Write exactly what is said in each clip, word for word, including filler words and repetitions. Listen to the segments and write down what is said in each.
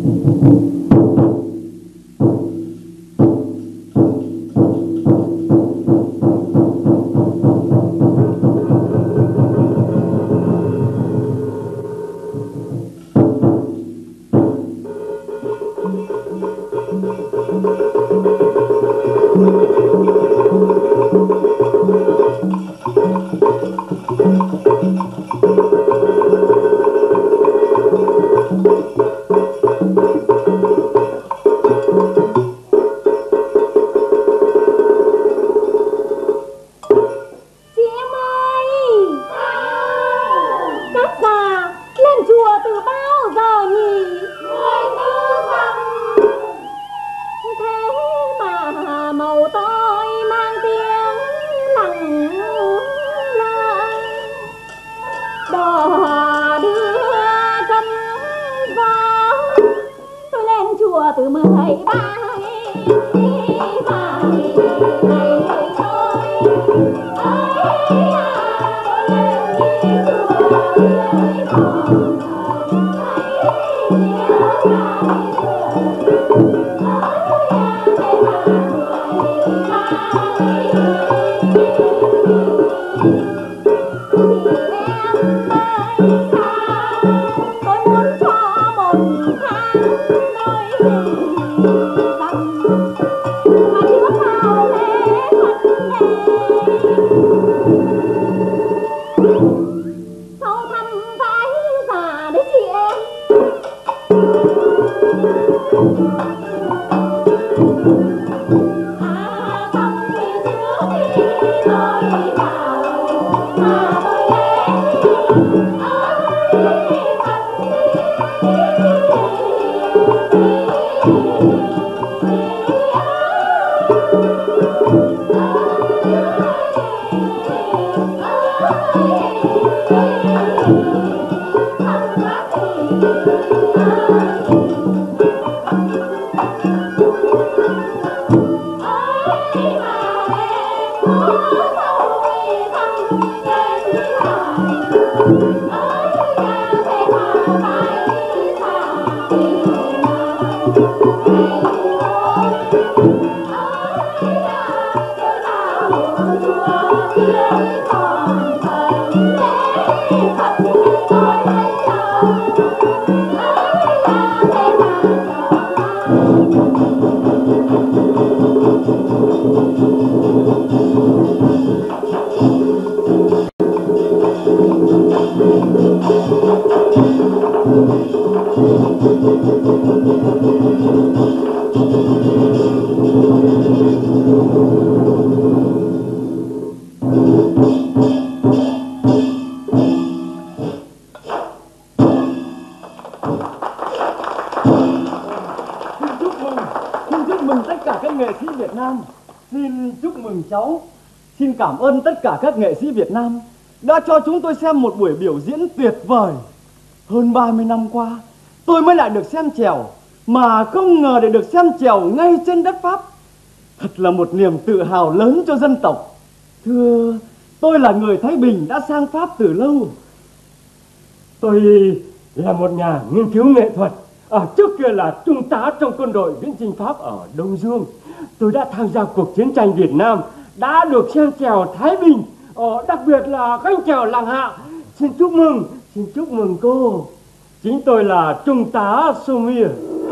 Cảm ơn tất cả các nghệ sĩ Việt Nam đã cho chúng tôi xem một buổi biểu diễn tuyệt vời. Hơn ba mươi năm qua, tôi mới lại được xem chèo, mà không ngờ để được xem chèo ngay trên đất Pháp. Thật là một niềm tự hào lớn cho dân tộc. Thưa, tôi là người Thái Bình đã sang Pháp từ lâu. Tôi là một nhà nghiên cứu nghệ thuật. À, trước kia là trung tá trong quân đội viễn chinh Pháp ở Đông Dương. Tôi đã tham gia cuộc chiến tranh Việt Nam, đã được xem chèo Thái Bình, ờ, đặc biệt là cánh chèo Làng Hạ. Xin chúc mừng, xin chúc mừng cô. Chính tôi là trung tá Somia.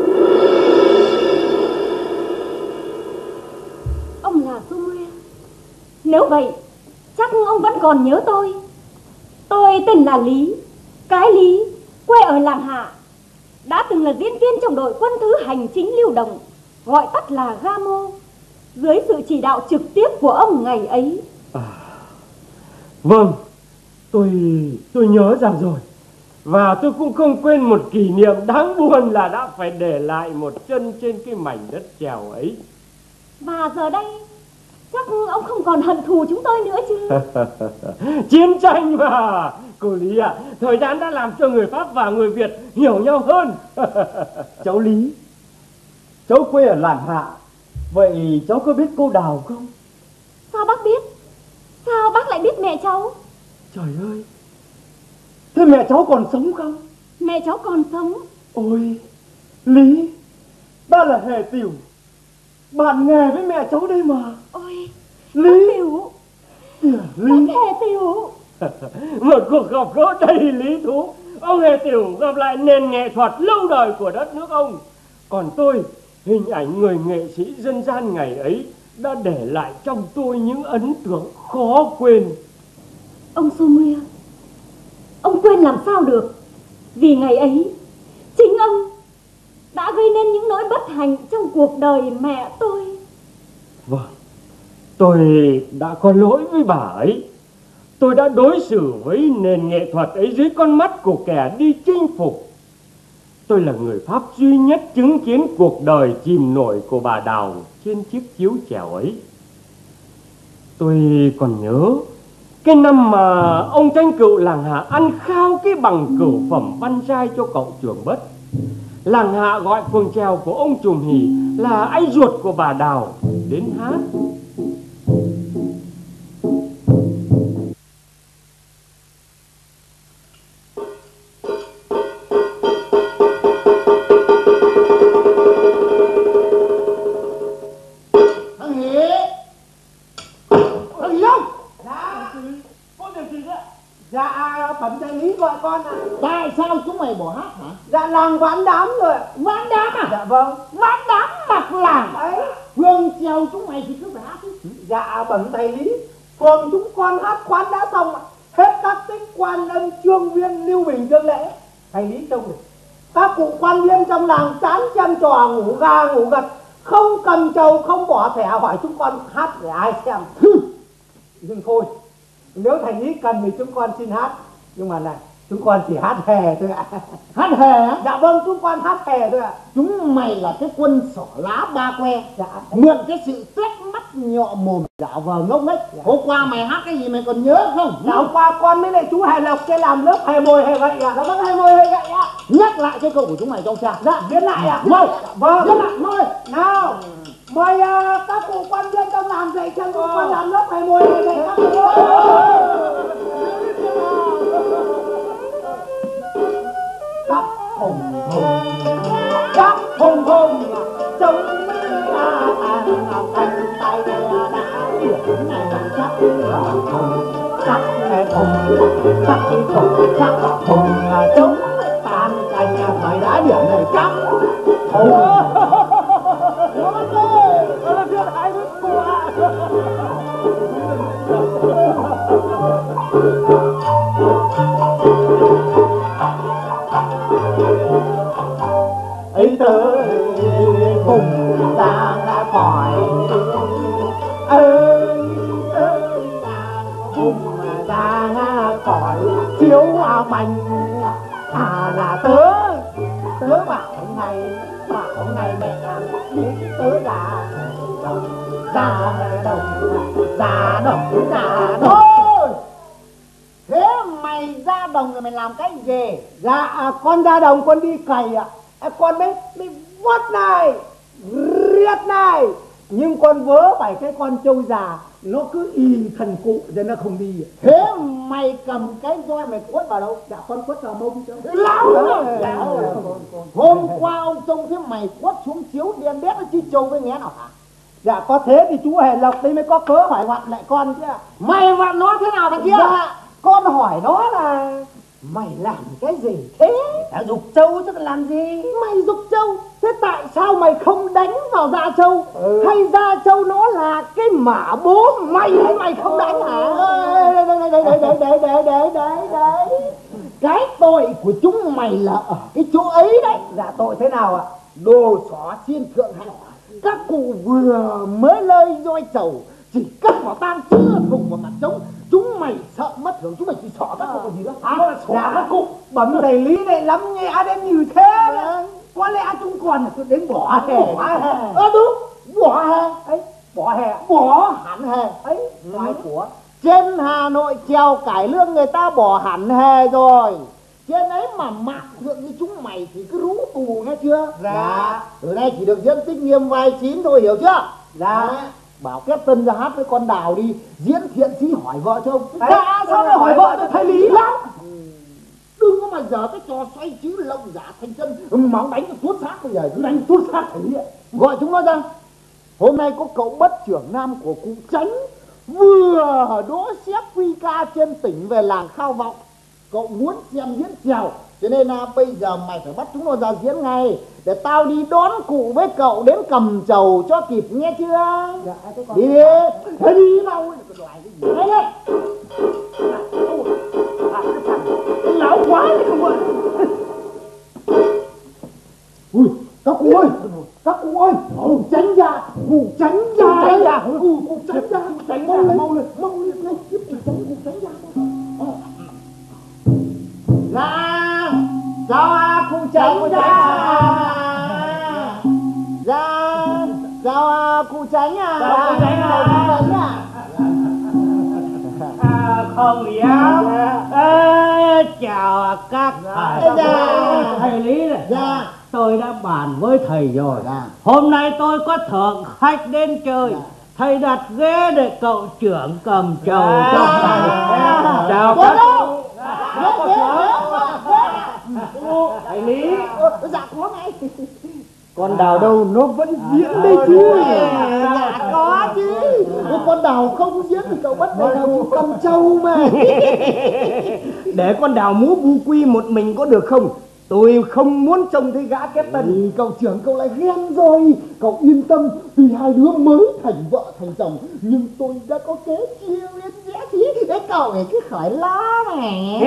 Ông là Somia? Nếu vậy, chắc ông vẫn còn nhớ tôi. Tôi tên là Lý, cái Lý, quê ở Làng Hạ, đã từng là diễn viên trong đội quân thứ hành chính lưu động, gọi tắt là Gamo, dưới sự chỉ đạo trực tiếp của ông ngày ấy. À, vâng, tôi tôi nhớ ra rồi. Và tôi cũng không quên một kỷ niệm đáng buồn là đã phải để lại một chân trên cái mảnh đất chèo ấy. Và giờ đây chắc ông không còn hận thù chúng tôi nữa chứ? Chiến tranh mà cô Lý ạ, à, thời gian đã làm cho người Pháp và người Việt hiểu nhau hơn. Cháu Lý, cháu quê ở Làng Hạ, vậy cháu có biết cô Đào không? Sao bác biết? Sao bác lại biết mẹ cháu? Trời ơi, thế mẹ cháu còn sống không? Mẹ cháu còn sống. Ôi, Lý, đó là Hề Tiểu, bạn nghề với mẹ cháu đây mà. Ôi, Lý, Tiểu, kìa Lý. Hề Tiểu. Một cuộc gặp gỡ đầy lý thú. Ông Hề Tiểu gặp lại nền nghệ thuật lâu đời của đất nước ông. Còn tôi, hình ảnh người nghệ sĩ dân gian ngày ấy đã để lại trong tôi những ấn tượng khó quên. Ông Somuel, ông quên làm sao được? Vì ngày ấy, chính ông đã gây nên những nỗi bất hạnh trong cuộc đời mẹ tôi. Vâng, tôi đã có lỗi với bà ấy. Tôi đã đối xử với nền nghệ thuật ấy dưới con mắt của kẻ đi chinh phục. Tôi là người Pháp duy nhất chứng kiến cuộc đời chìm nổi của bà Đào trên chiếc chiếu chèo ấy. Tôi còn nhớ cái năm mà ông Tranh Cựu làng Hạ ăn khao cái bằng cửu phẩm văn giai cho cậu Trường Bất. Làng Hạ gọi phường chèo của ông Trùm Hỉ là anh ruột của bà Đào đến hát. Dạ, Bẩm thầy Lý gọi con ạ. À. Tại sao chúng mày bỏ hát hả? Dạ, làng ván đám rồi. Ván đám à? Dạ vâng. Ván đám mặc làng ấy. Phương trèo chúng mày thì cứ phải hát chứ. Dạ, Bẩm thầy Lý, phường chúng con hát khoán đã xong ạ. Hết các tích quan âm, trương viên, lưu bình dương lễ. Thầy Lý trông này, các cụ quan viên trong làng chán chăm trò, ngủ ga ngủ gật, không cầm trầu, không bỏ thẻ, hỏi chúng con hát để ai xem. Nhưng thôi, nếu thầy Lý cần thì chúng con xin hát. Nhưng mà này, chúng con chỉ hát hề thôi ạ. Hát hề á? Dạ vâng, chúng con hát hề thôi ạ. Chúng mày là cái quân xỏ lá ba que. Dạ. Mượn cái sự tuét mắt nhọ mồm dạo vào ngốc đấy. Dạ. Hôm qua mày hát cái gì mày còn nhớ không? Dạ, hôm qua con với lại chú Hề Lộc cái làm lớp hề mồi hề gậy ạ. Dạ vâng, hề mồi hề gậy ạ. Nhắc lại cái câu của chúng mày trong cha. Dạ, viết lại ạ. Mời. Dạ, vâng. Viết lại, mời. Nào, mời uh, các cụ quan viên trong làng dạy chân chúng con làm lớp hề mồi hề gậy các cụ. Các hùng hùng, các hùng hùng chống ta ta cánh tay đã biển này chắc hùng hùng, chắc hùng, chắc hùng, chắc hùng chống tan cánh thời đã biển này chắc hùng. Nó là chuyện hay với cô ạ. Ấy tới cùng ta đã khỏi ơi ơi cùng ta đã khỏi chiếu manh à là tớ tớ bảo ngày bảo ngày mẹ biết tớ là đồng ra đồng ra đồng ra đồng. Thôi, thế mày ra đồng rồi mày làm cái gì? Dạ, con ra đồng con đi cày ạ. À, con mới đi vót này riết này, nhưng con vớ phải cái con trâu già nó cứ ì thần cụ cho nó không đi. Thế mày cầm cái roi mày quất vào đâu? Dạ, con quất vào mông cho lão rồi. Hôm qua ông trông thấy mày quất xuống chiếu đen đét nó chi trâu với nghé nào hả? Dạ, có thế thì chú Hề Lộc đây mới có cớ hỏi hoạn lại con chứ. Mày vặn nó thế nào thằng kia? Dạ, con hỏi nó là mày làm cái gì thế? Đã giục trâu chứ còn làm gì? Mày giục trâu, thế tại sao mày không đánh vào da trâu? Ừ. Hay da trâu nó là cái mả bố mày hay mày không đánh hả? Đấy, đấy, đấy, đấy, đấy, đấy, đấy, đấy, đấy. Cái tội của chúng mày là ở cái chỗ ấy đấy. Dạ, tội thế nào ạ? Đồ xỏ xiên thượng hạng. Các cụ vừa mới lơi roi trầu, chỉ cắt vào tang chưa thủng vào mặt trống. Chúng mày sợ mất hưởng, chúng mày chỉ xỏ các cụ còn gì nữa hả? À, xỏ dạ, các cụ. Bẩm thầy Lý này lắm nhẹ đến như thế. À, có lẽ chúng còn là đến bỏ hè. Bỏ hè. Ờ đúng, bỏ hè. Ấy, bỏ hè. Bỏ hẳn hè. Ấy, ngoài của. Trên Hà Nội treo cải lương người ta bỏ hẳn hè rồi. Trên ấy mà mạng thượng như chúng mày thì cứ rú tù nghe chưa? Dạ. Từ đây chỉ được diễn tích nghiêm vai chín thôi, hiểu chưa? Dạ. Đấy. Bảo Kết Tân ra hát với con Đào đi, diễn thiện sĩ hỏi vợ cho ông. Dạ, sao lại hỏi vợ cho thầy Lý lắm? Đừng có nhưng mà giờ cái trò xoay chứ lộng giả thành chân, máu đánh tuốt xác bây giờ cứ đánh tuốt xác thể hiện. Gọi chúng nó ra. Hôm nay có cậu bất trưởng nam của cụ Tránh vừa đỗ xếp quy ca trên tỉnh về làng Khao Vọng. Cậu muốn xem diễn trèo, cho nên là bây giờ mày phải bắt chúng nó ra diễn ngay để tao đi đón cụ với cậu đến Cầm Chầu cho kịp, nghe chưa? Dạ, đi đi, thế đi mau. Đây đây. Lão quá đấy không ơi. Ui, các cụ ơi, các cụ ơi, cụ Tránh ra, cụ Tránh ra, Tránh ra, cụ cụ Tránh ra, Tránh ra, mau lên, mau lên, mau tiếp cụ Tránh, cụ Tránh ra. Dạ, chào à, cụ Tránh ra. Dạ, chào à, cụ Tránh à. Chào cụ Tránh à. À, không dám. À, chào các thầy. Dạ. Thầy Lý này. Dạ. Tôi đã bàn với thầy rồi. Dạ. Hôm nay tôi có thượng khách đến chơi. Dạ. Thầy đặt ghế để cậu trưởng Cầm Chầu Dạ. cho thầy. Dạ. Chào Dạ. các Dạ. thầy Lý. Dạ có ngay. Con Đào đâu nó vẫn diễn đây chứ. Dạ có chứ. Con Đào không diễn thì cậu bắt đầu chú Cầm Chầu mà. Để con Đào múa bu quy một mình có được không? Tôi không muốn trông thấy gã kép tân. Ừ, cậu trưởng cậu lại ghen rồi. Cậu yên tâm, tuy hai đứa mới thành vợ thành chồng nhưng tôi đã có kế chiêu yên dễ tí để cậu ấy cứ khỏi lo mà.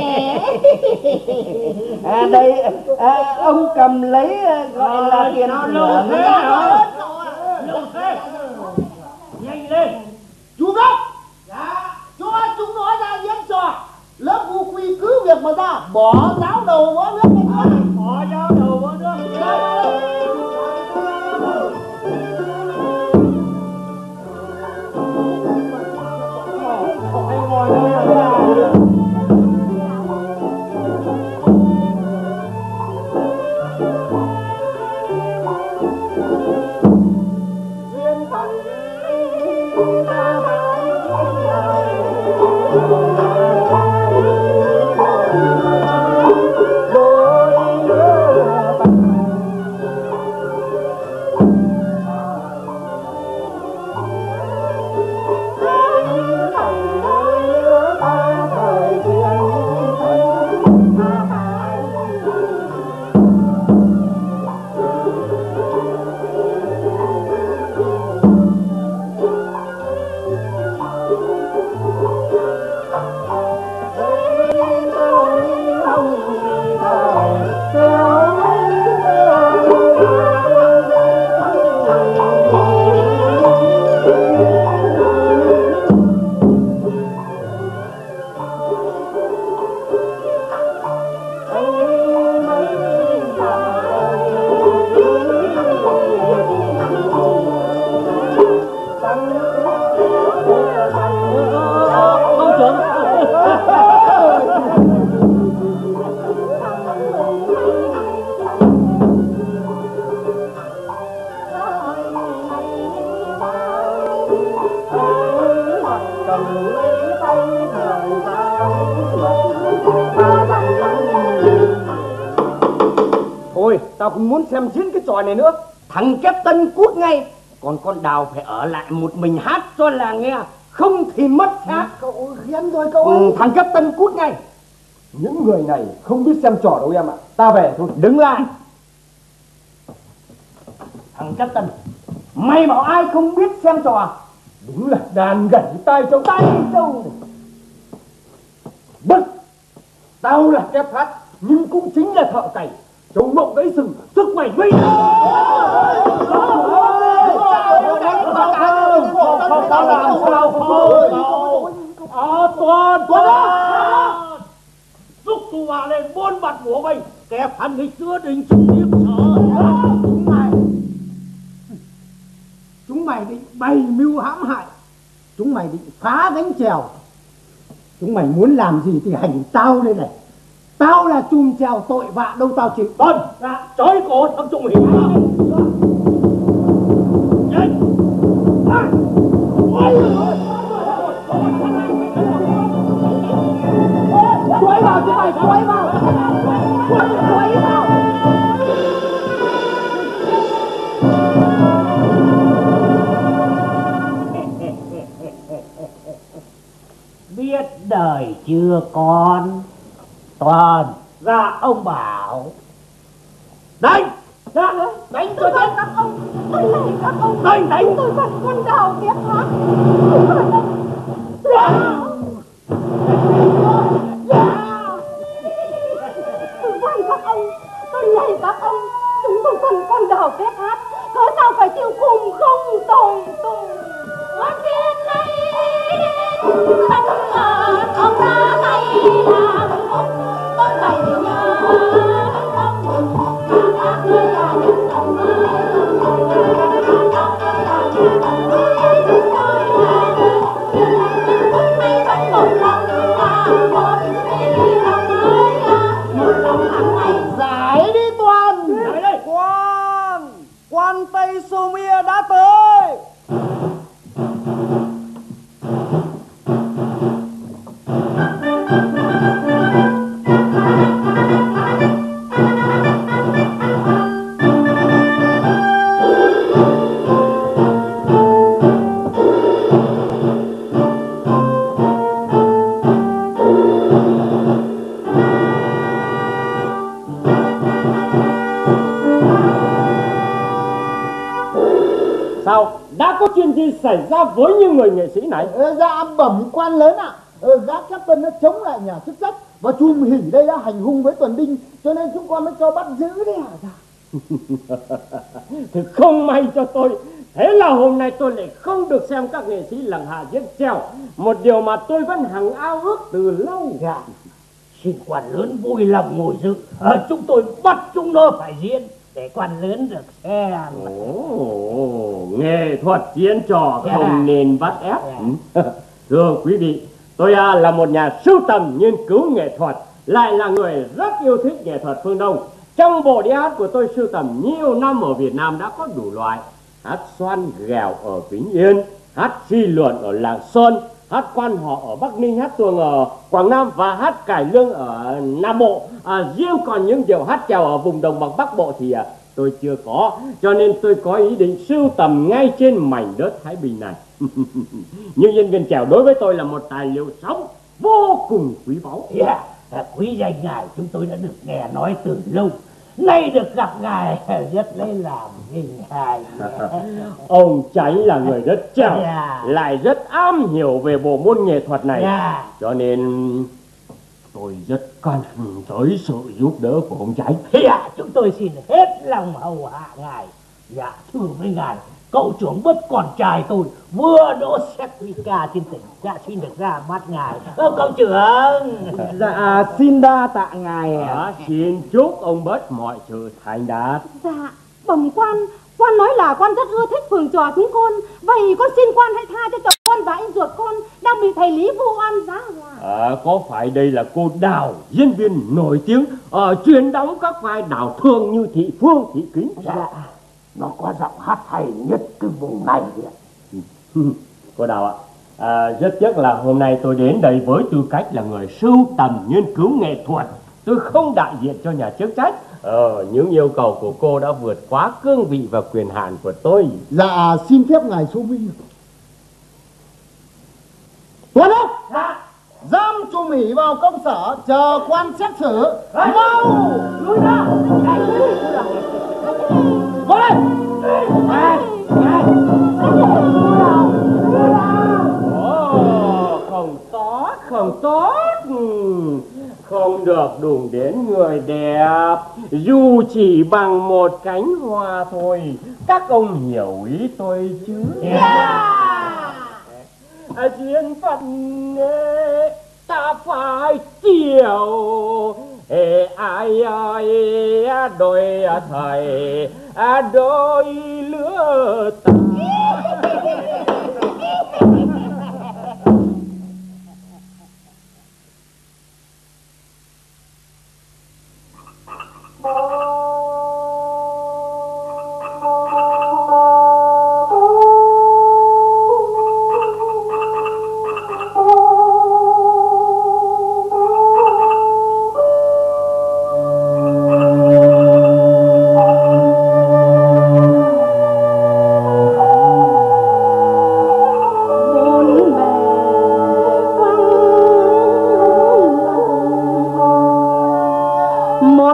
À đây, à, ông cầm lấy gọi là tiền lâu thế hả? Lâu thế. Nhanh lên. Chú Gốc. Dạ. Cho chúng nó ra diễn trò. Lớp vu quy cứ việc mà ra, bỏ giáo đầu võ nước lên thôi. Bỏ giáo đầu võ nước. Thôi, tao không muốn xem diễn cái trò này nữa. Thằng kép tân cút ngay. Còn con Đào phải ở lại một mình hát cho làng nghe. Không thì mất xác. Cậu ghen rồi cậu ơi. Ừ, thằng kép tân cút ngay. Những người này không biết xem trò đâu em ạ. Ta về thôi. Đứng lại. Thằng kép tân, mày bảo ai không biết xem trò? Đúng là đàn gảy tai trâu. Tai trâu. Bất, tao là kép hát nhưng cũng chính là thợ cày. Trông mộng gãy sừng, sức mày nguy. Tao làm sao không? À, toàn toàn giúp tù hòa lên bốn mặt của mày. Kẻ phản nghịch xưa đình chúng điếm sở. Chúng mày Chúng mày định bày mưu hãm hại. Chúng mày định phá gánh chèo. Chúng mày muốn làm gì thì hành tao đây này. Tao là chùm chèo tội vạ đâu tao chịu. Vâng, trói cổ thằng Trung Hiếu. Nhanh. Chuối vào chứ mày, chuối vào. thưa con. Toàn. Dạ. Ông bảo đánh. Dạ. Đánh cho chết các ông. Tôi này các ông. Đánh đánh. Tôi vẫn con đào tiếp hát. Tôi van các ông. Tôi này các ông. Chúng tôi cần con đào tiếp hát. Cớ sao phải chịu cùng không tồi tồi. Con tiên này tất cả ông ra tay làm ông. Tôi phải nhớ ông. Các ngươi là những ông Giải đi Toàn. Giải đây. Quan, quan Tây Xô Mia đã tới. Sao? Đã có chuyện gì xảy ra với những người nghệ sĩ này? Ờ, dạ bẩm quan lớn ạ. Ờ, gã captain nó chống lại nhà chức trách và chùm hỉ đây đã hành hung với tuần đinh, cho nên chúng con mới cho bắt giữ đấy hả? Dạ. Thì không may cho tôi. Thế là hôm nay tôi lại không được xem các nghệ sĩ làng hạ diễn trèo, một điều mà tôi vẫn hằng ao ước từ lâu. Dạ. Xin quan lớn vui lòng ngồi dự. À, chúng tôi bắt chúng nó phải diễn để quan lớn được xem. Ồ, nghệ thuật diễn trò Yeah. không nên bắt ép. Yeah. Thưa quý vị, tôi à, là một nhà sưu tầm nghiên cứu nghệ thuật, lại là người rất yêu thích nghệ thuật phương Đông. Trong bộ đĩa hát của tôi sưu tầm nhiều năm ở Việt Nam đã có đủ loại: hát xoan ghèo ở Vĩnh Yên, hát phi luận ở Lạng Sơn, hát quan họ ở Bắc Ninh, hát tuồng ở Quảng Nam và hát cải lương ở Nam Bộ. À, riêng còn những điệu hát chèo ở vùng đồng bằng Bắc Bộ thì à, tôi chưa có, cho nên tôi có ý định sưu tầm ngay trên mảnh đất Thái Bình này. Nhưng diễn viên chèo đối với tôi là một tài liệu sống vô cùng quý báu. Yeah. À, quý danh ngài chúng tôi đã được nghe nói từ lâu, nay được gặp ngài rất lấy làm vinh hạnh. Ông Chánh là người rất chèo, Yeah. lại rất am hiểu về bộ môn nghệ thuật này. Yeah. Cho nên tôi rất cần tới sự giúp đỡ của ông Chánh. Dạ, chúng tôi xin hết lòng hầu hạ ngài. Dạ, thưa với ngài, cậu trưởng bất con trai tôi vừa đỗ xét thi ca trên tỉnh, dạ xin được ra mắt ngài. Ờ, cậu trưởng. Dạ xin đa tạ ngài. À, xin chúc ông Bất mọi sự thành đạt. Dạ, bẩm quan, quan nói là quan rất ưa thích phường trò chúng con. Vậy con xin quan hãy tha cho chồng con và anh ruột con đang bị thầy Lý vu oan giá họa. À, có phải đây là cô Đào, diễn viên nổi tiếng ở chuyên đóng các vai Đào Thương như Thị Phương, Thị Kính? Dạ, nó có giọng hát hay nhất cái vùng này. Cô Đào ạ, à, rất tiếc là hôm nay tôi đến đây với tư cách là người sưu tầm nghiên cứu nghệ thuật. Tôi không đại diện cho nhà chức trách. Ờ, những yêu cầu của cô đã vượt quá cương vị và quyền hạn của tôi. Dạ xin phép ngài Số Huy. Tuấn ơi! Dạ. Giam chùm hỉ vào công sở chờ quan xét xử. Mau! Lui ra. Vào đây! Ồ, không tốt, không tốt. Không được đụng đến người đẹp, dù chỉ bằng một cánh hoa thôi. Các ông hiểu ý tôi chứ? Yeah. À, duyên phận ta phải chiều. Ê, ai ơi đôi thầy đôi lứa ta.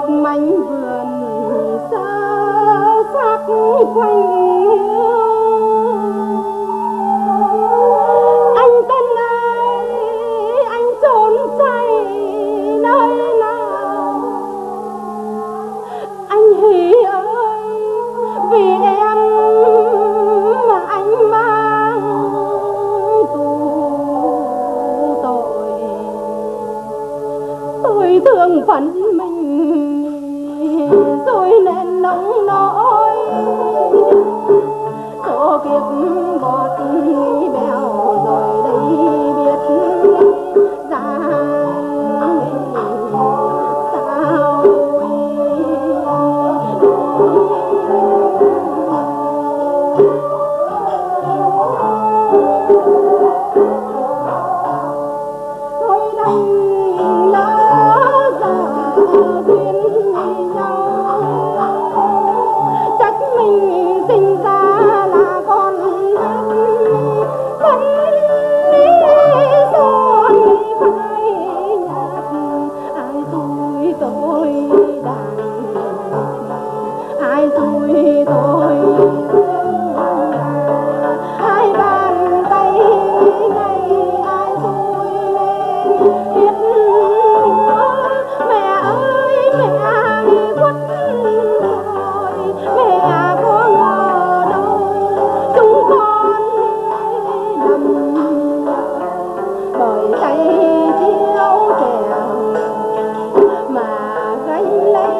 một mảnh vườn xa sắc quanh anh tên ai, anh trốn chạy nơi nào? Anh Hỷ ơi, vì em mà anh mang tù tội. Tôi thương phận mình rồi nên nóng nỗi, số kiếp bọt bèo rồi đây biết ra sao. Tôi đành lỡ giờ duyên nhau, trách mình sinh ra là con đất thân lý rồi phải nhạt. Ai xui tôi đàn, ai xui tôi ai bàn tay ngay, ai xui lên biết mẹ ơi mẹ khuất rồi, mẹ có ngờ đâu chúng con nằm bởi tay chiếu trèo mà gánh lấy.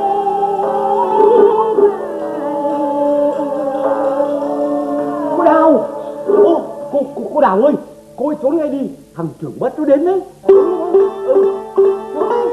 Cô Đào, ô, cô, cô, cô Đào ơi, cô ấy trốn ngay đi, thằng trưởng Bất nó đến đấy. Ừ, trốn đi.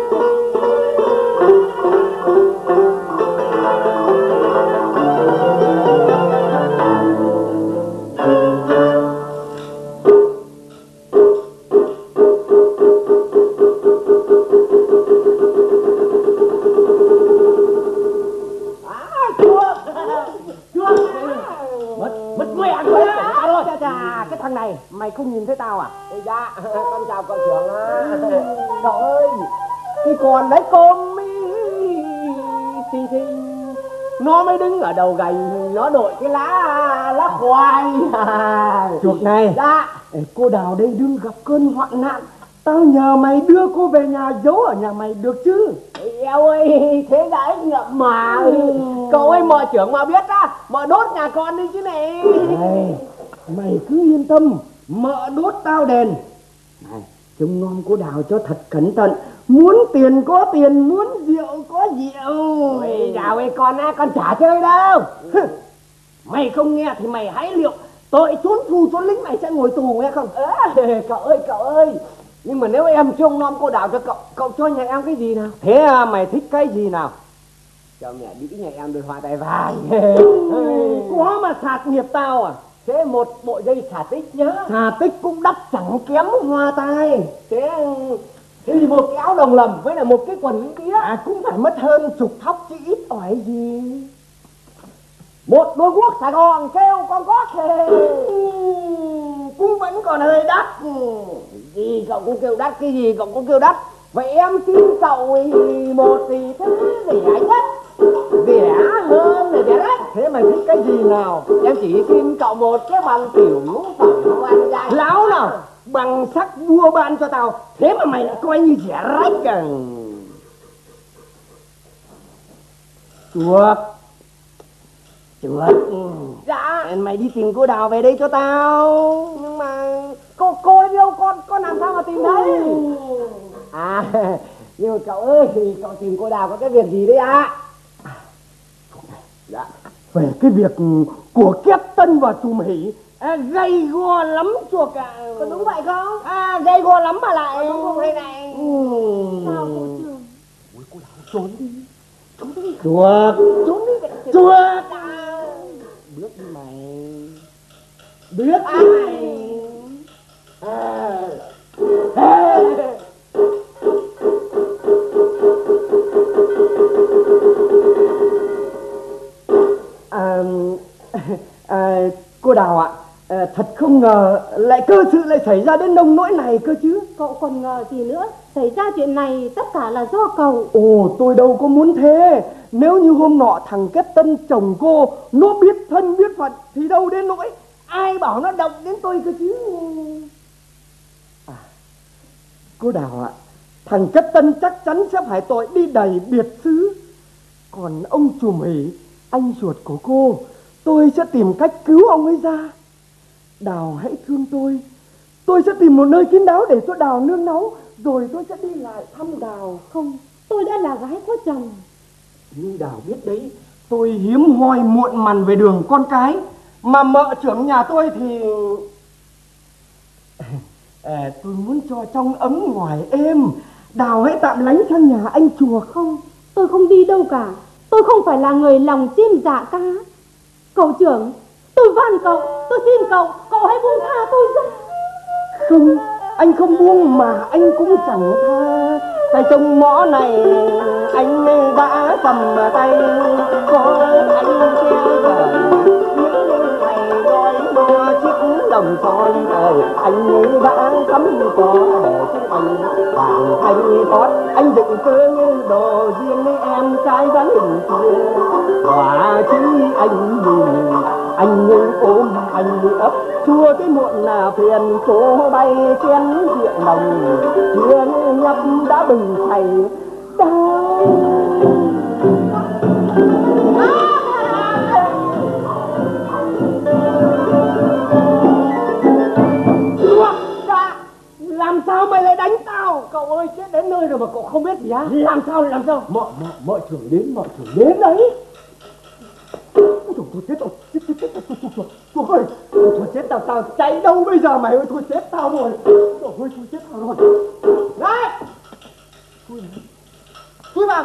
Mất mẹ rồi đó. Chà chà, cái thằng này mày không nhìn thấy tao à? Ôi dạ, con chào cậu trưởng á. Cậu ơi, cái con đấy con mi xinh xinh, nó mới đứng ở đầu gành, nó đội cái lá lá khoai. Chuột này, Dạ. cô Đào đây đừng gặp cơn hoạn nạn, tao nhờ mày đưa cô về nhà giấu ở nhà mày được chứ? Eo ơi, thế đã ích ngậm mà. Cậu ơi, mợ trưởng mà biết á, mợ đốt nhà con đi chứ này. Này, mày cứ yên tâm, mợ đốt tao đền. Này, trông nom cô Đào cho thật cẩn thận, muốn tiền có tiền, muốn rượu có rượu. Ôi Đào ơi, con á, con chả chơi đâu. Mày không nghe thì mày hãy liệu, tội trốn phù trốn lính mày sẽ ngồi tù nghe không? Ê, cậu ơi, cậu ơi, nhưng mà nếu em trông nom cô Đào cho cậu, cậu cho nhà em cái gì nào? Thế à, mày thích cái gì nào? Cho mẹ đĩ nhà em đôi hoa tay vàng. Có mà sạt nghiệp tao à? Thế một bộ dây xả tích nhá. Xà tích cũng đắt chẳng kém hoa tai. Thế thế thì một cái áo đồng lầm với là một cái quần lính tía. À, cũng phải mất hơn chục thóc chứ ít ỏi gì. Một đôi guốc Sài Gòn kêu con có thể. Cũng vẫn còn hơi đắt. Gì cậu cũng kêu đắt, cái gì cậu cũng kêu đắt. Vậy em xin cậu một tỷ thứ rẻ nhất, rẻ hơn rồi rẻ nhất. Thế mày thích cái gì nào? Em chỉ xin cậu một cái bằng tiểu ngũ phẩm quan giai. Láo nào, bằng sắc vua ban cho tao. Thế mà mày lại coi như rẻ rách à? Chuột, chuột. Dạ. Mày đi tìm cô Đào về đây cho tao. Nhưng mà cô cô yêu con con làm sao mà tìm thấy? À, nhưng mà cậu ơi, thì cậu tìm cô Đào có cái việc gì đấy ạ? À? Dạ, về cái việc của Kép Tân và Chùm Hỷ, à, gay go lắm chuột ạ. À. Có đúng vậy không? À, gay go lắm mà lại đúng không đây này? Ừ. Sao cậu trưởng? Ôi, cô Đào trốn đi, trốn đi. Chuột, Trốn đi. chuột. À. Bước đi mày. Biết À, đi. à. À. À, à, cô Đào ạ, à, thật không ngờ lại cơ sự lại xảy ra đến nông nỗi này cơ chứ. Cậu còn ngờ gì nữa? Xảy ra chuyện này tất cả là do cậu. Ồ, tôi đâu có muốn thế. Nếu như hôm nọ thằng Kết Tân chồng cô nó biết thân biết phận thì đâu đến nỗi ai bảo nó động đến tôi cơ chứ. À, cô Đào ạ, thằng Kết Tân chắc chắn sẽ phải tội đi đầy biệt xứ. Còn ông Trùm Hỷ, anh ruột của cô, tôi sẽ tìm cách cứu ông ấy ra. Đào hãy thương tôi. Tôi sẽ tìm một nơi kín đáo để cho Đào nương náu, rồi tôi sẽ đi lại thăm Đào. Không, tôi đã là gái có chồng. Nhưng Đào biết đấy, tôi hiếm hoi muộn mằn về đường con cái. Mà mợ trưởng nhà tôi thì à, tôi muốn cho trong ấm ngoài êm. Đào hãy tạm lánh sang nhà anh chùa. Không, tôi không đi đâu cả. Tôi không phải là người lòng chim dạ cá. Cậu trưởng, tôi van cậu, tôi xin cậu, cậu hãy buông tha tôi ra. Không, anh không buông mà anh cũng chẳng tha. Tay trong mõ này anh đã cầm tay, có anh che chở những ngày đói mưa chiếc lòng son trời. Anh đã cắm cỏ để chúng anh vàng thanh thoát. Anh dựng cơ như đồ riêng em trai gắn hình kia. Quả chứ anh nhìn anh như ôm anh như ấp, chua cái muộn là phiền phố bay chén rượu đồng chưa nhấp đã bừng say đau. Làm sao mày lại đánh tao? Cậu ơi, chết đến nơi rồi mà cậu không biết gì á? Làm sao làm sao? Mợ mợ mợ trưởng đến, mợ trưởng đến đấy. Ôi trời, tôi chết rồi, chết chết chết chết chết trời ơi, tôi chết tao tao chạy đâu bây giờ mày ơi, tôi chết tao rồi, trời ơi, tôi chết tao rồi. Đấy, chui vào, chui vào.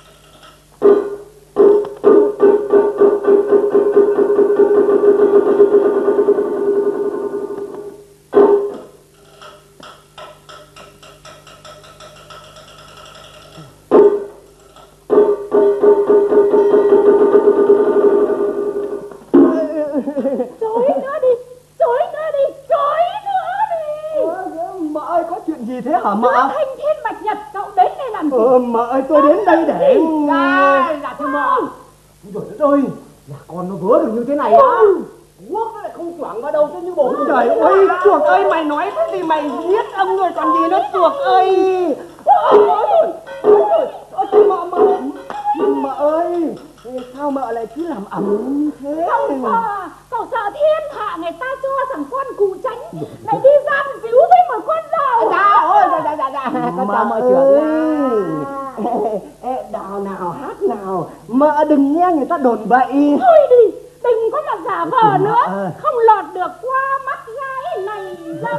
Chối nữa đi, chối nữa đi, chối nữa đi. Ờ, mợ ơi, có chuyện gì thế hả mợ? Thanh thiên bạch nhật, cậu đến đây làm gì? Ờ, mợ ơi, tôi đến đây để... Dạ, dạ thưa mợ. Ôi trời ơi, là con nó vớ được như thế này á? Quốc nó lại không choảng vào đâu chứ như bố. Trời ơi, chuột ơi, mày nói cái gì mày giết ông rồi còn gì nữa chuột ơi. Ôi trời, mợ, mợ, mợ ơi, sao mợ lại cứ làm ẩm thế? Cậu sợ, cậu sợ thiên hạ người ta cho rằng con cụ tránh lại đi giam díu với một con dao. Dạ, ôi, dạ, dạ, dạ, dạ, con chào mợ trưởng ơi. Đào nào hát nào, mợ đừng nghe người ta đồn bậy. Thôi đi, đừng có mà giả vờ nữa, không lọt được qua mắt gái này dâm.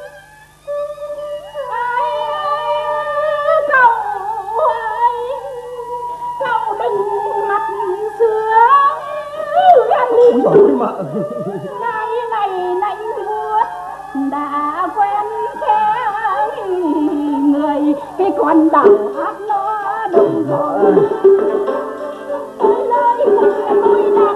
Cậu ơi, cậu đừng mặt sướng ghen. Ôi giời ơi mợ. Ngày này lạnh buốt đã quen khe người, cái con đào hát nó đông rồi. Ôi lời một tôi đang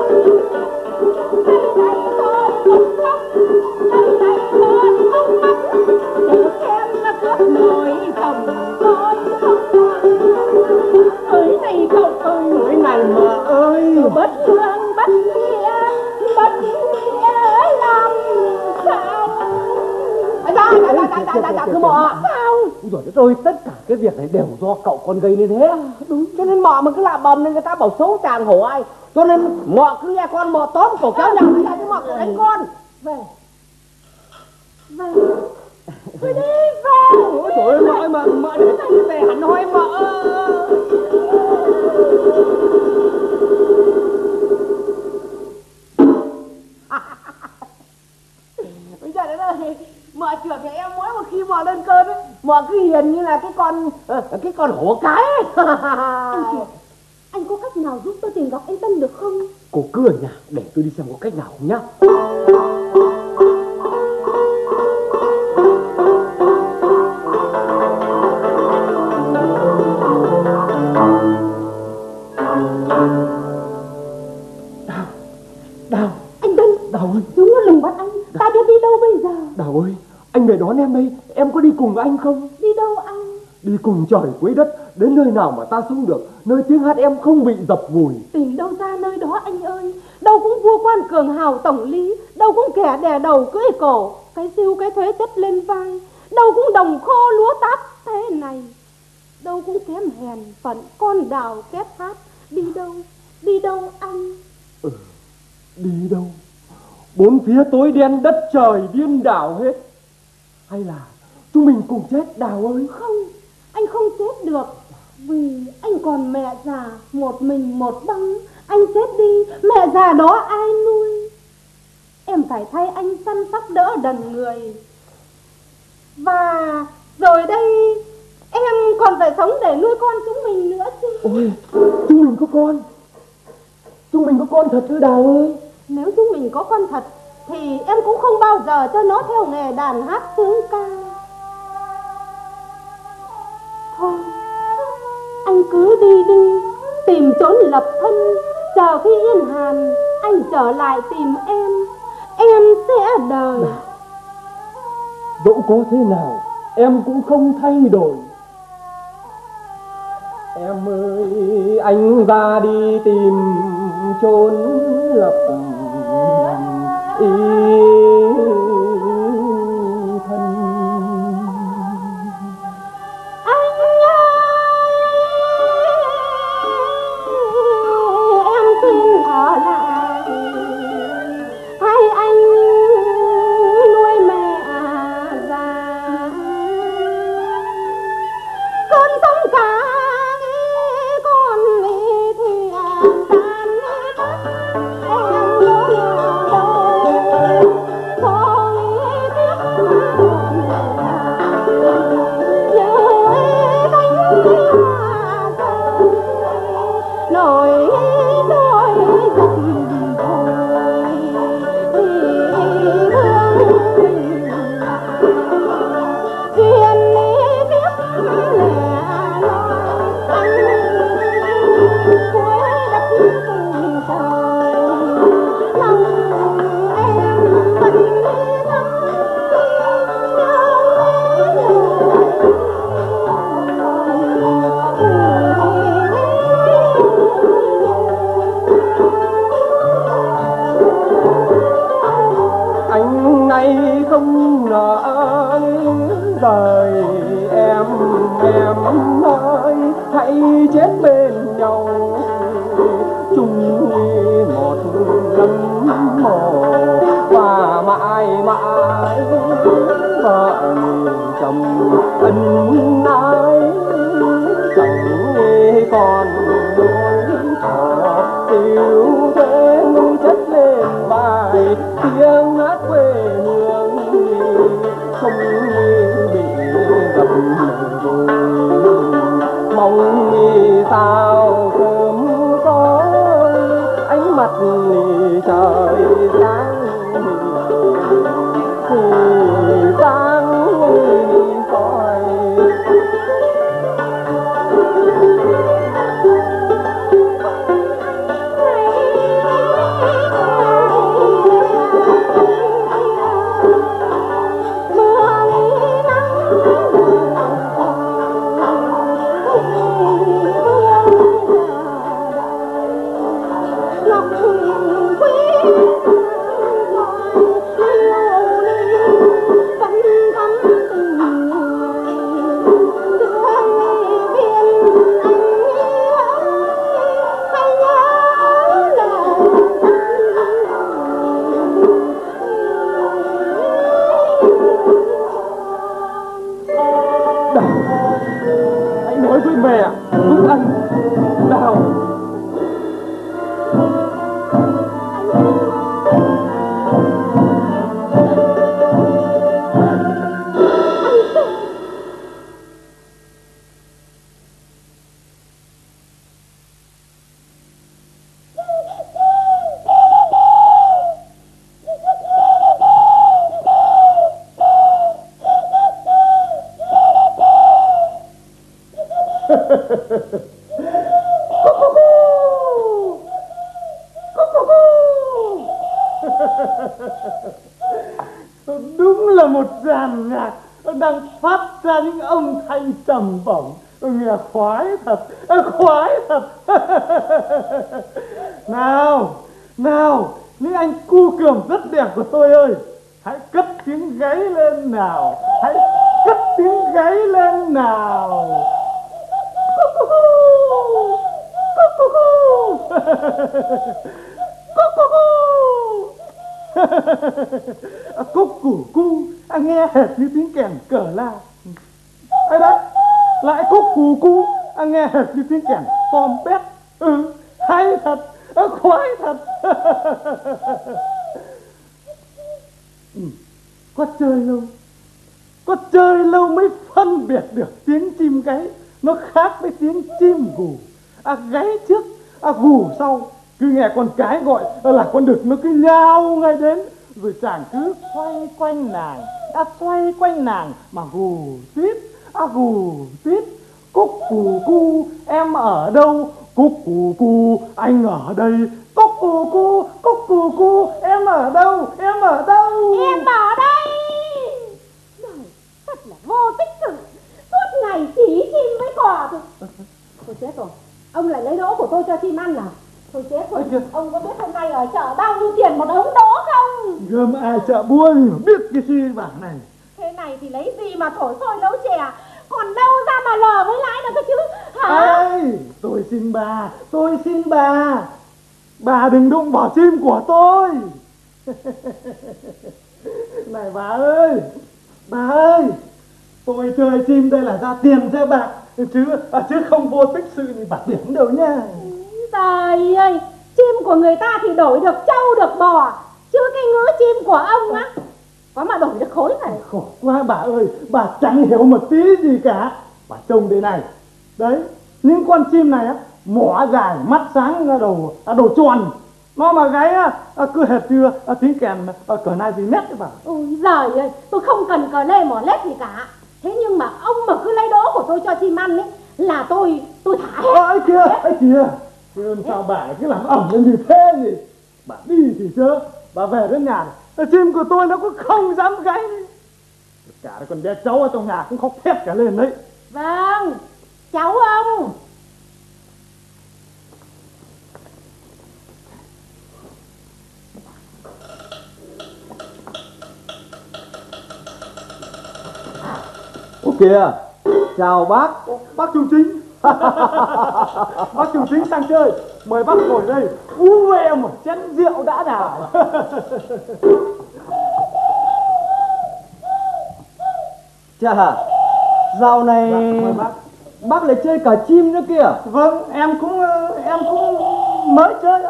đây này tôi một khóc, đây này tôi không mắt để xem nó cướp nổi chồng tôi không. Ơi này cậu ơi, Ôi này mợ ơi, bất thương bất nghĩa, bất nghĩa làm sao? dạ dạ dạ dạ dạ dạ thưa mợ. Sao? Ôi giời ơi, tất cả cái việc này đều do cậu con gây nên thế. Đúng, cho nên mợ mà cứ làm bầm nên người ta bảo xấu chàng hổ ai. Cho nên mợ cứ nghe con mợ tóm cổ kéo nhau ra chứ mợ cậu đánh con. Về, về, thôi đi về. Ôi trời ơi mợ ơi, mợ mợ để tôi đi về hẳn hoi mợ. Bây giờ đấy ơi, mợ trưởng nhà em mỗi một khi mợ lên cơn ấy, mợ cứ hiền như là cái con cái con hổ cái ấy. Anh trưởng, anh có cách nào giúp tôi tìm gặp anh Tân được không? Cô cứ ở nhà để tôi đi xem có cách nào không nhá. Đào, Đào, anh Tân, Đào ơi, chúng nó lùng bắt anh, ta biết đi đâu bây giờ? Đào ơi, anh về đón em đây, em có đi cùng với anh không? Đi đâu anh? Đi cùng trời cuối đất, đến nơi nào mà ta sống được, nơi tiếng hát em không bị dập vùi. Tìm đâu ra nơi đó anh ơi. Đâu cũng vua quan cường hào tổng lý, đâu cũng kẻ đè đầu cưỡi cổ, cái siêu cái thuế chất lên vai, đâu cũng đồng kho lúa tát thế này, đâu cũng kém hèn phận con đào két hát. Đi đâu, đi đâu anh? Ừ, đi đâu? Bốn phía tối đen, đất trời điên đảo hết. Hay là chúng mình cùng chết Đào ơi? Không, anh không chết được, vì anh còn mẹ già một mình một băng. Anh chết đi, mẹ già đó ai nuôi? Em phải thay anh săn sóc đỡ đần người. Và rồi đây em còn phải sống để nuôi con chúng mình nữa chứ. Ôi, chúng mình có con. Chúng mình có con thật ư Đào ơi? Nếu chúng mình có con thật thì em cũng không bao giờ cho nó theo nghề đàn hát sướng ca. Thôi, anh cứ đi đi, tìm chốn lập thân, chờ khi yên hàn anh trở lại tìm em, em sẽ đời. Dẫu có thế nào em cũng không thay đổi. Em ơi, anh ra đi tìm chốn lập ý thân. Anh ơi, em xin ở lại, hay anh nuôi mẹ già. Con sống cả con thì tan mất, em nhớ đâu thôi tiếc nhớ cánh nổi nỗi dập thôi thương duyên tiếc lẻ loi anh cuối đất cùng trời. Lòng em vẫn thắm Anh nay không nỡ rời em, em ơi, hãy chết bên nhau chung một lâm mồ, và mãi mãi vợ chồng ân ái, chẳng còn nỗi khổ tiêu thế chất lên vai tiếng hát quê hương không bị gặp rồi. Mong sao sớm có ánh mặt trời sáng thì sáng soi. Hãy nói với mẹ giúp anh Đào. Đúng là một dàn nhạc đang phát ra những âm thanh trầm bổng, nghe khoái thật, khoái thật. Nào, nào, những anh cu cườm rất đẹp của tôi ơi, hãy cất tiếng gáy lên nào, hãy cất tiếng gáy lên nào. Cúc củ cu, à, nghe hệt như tiếng kèn cờ la. Ấy đấy, lại cúc củ cu, à, nghe hệt như tiếng kèn pom pét. Ừ, hay thật, à, khoái thật. Ừ, có chơi lâu, có chơi lâu mới phân biệt được tiếng chim gáy nó khác với tiếng chim gù. À, gáy trước, à, gù sau, cứ nghe con cái gọi là con đực nó cứ nhao ngay đến, rồi chàng cứ xoay quanh nàng, đã xoay quanh nàng mà gù tít, à, gù tít. Cúc cù cu, em ở đâu? Cúc cù cu, anh ở đây. Cúc cù cu, cúc cù cu, em ở đâu? Em ở đâu? Em ở đây. Đời thật là vô tích sự, suốt ngày chỉ chim với cò thôi. Thôi chết rồi, ông lại lấy đỗ của tôi cho chim ăn à? Thôi chết rồi, ông có biết hôm nay ở chợ bao nhiêu tiền một ống đỗ không? Gươm ai chợ búa gì mà biết cái gì bảng này. Thế này thì lấy gì mà thổi sôi nấu chè, còn đâu ra mà lờ với lãi được cơ chứ hả? Ê, tôi xin bà, tôi xin bà, bà đừng đụng vào chim của tôi. Này bà ơi, bà ơi, tôi chơi chim đây là ra tiền cho bà, chứ à, chứ không vô tích sự thì bà điểm đâu nha. Trời ơi, chim của người ta thì đổi được trâu được bò, chứ cái ngứa chim của ông á có mà đổi được khối này. Khổ quá bà ơi, bà chẳng hiểu một tí gì cả. Bà trông đây này, đấy, những con chim này á, mỏ dài, mắt sáng, đầu à, đầu tròn, nó mà gáy á, cứ hệt chưa à, tiếng kèn à, cờ nai gì nét đấy bà. Ôi giời ơi, tôi không cần cờ lê mỏ lết gì cả. Thế nhưng mà ông mà cứ lấy đỗ của tôi cho chim ăn ấy là tôi tôi thả hết. Ấy kìa, ấy kìa, chứ sao bà cứ làm ẩm lên như thế nhỉ? Bà đi thì chưa, bà về đến nhà này, chim của tôi nó cũng không dám gáy. Cả con bé cháu ở trong nhà cũng khóc thét cả lên đấy. Vâng, cháu ông. Ô kìa, chào bác. Bác chủ chính. Bác chủ chính sang chơi, mời bác ngồi đây uống với em một chén rượu đã nào. Chà, dạo này Mời bác. bác lại chơi cả chim nữa kìa. Vâng, em cũng em cũng mới chơi.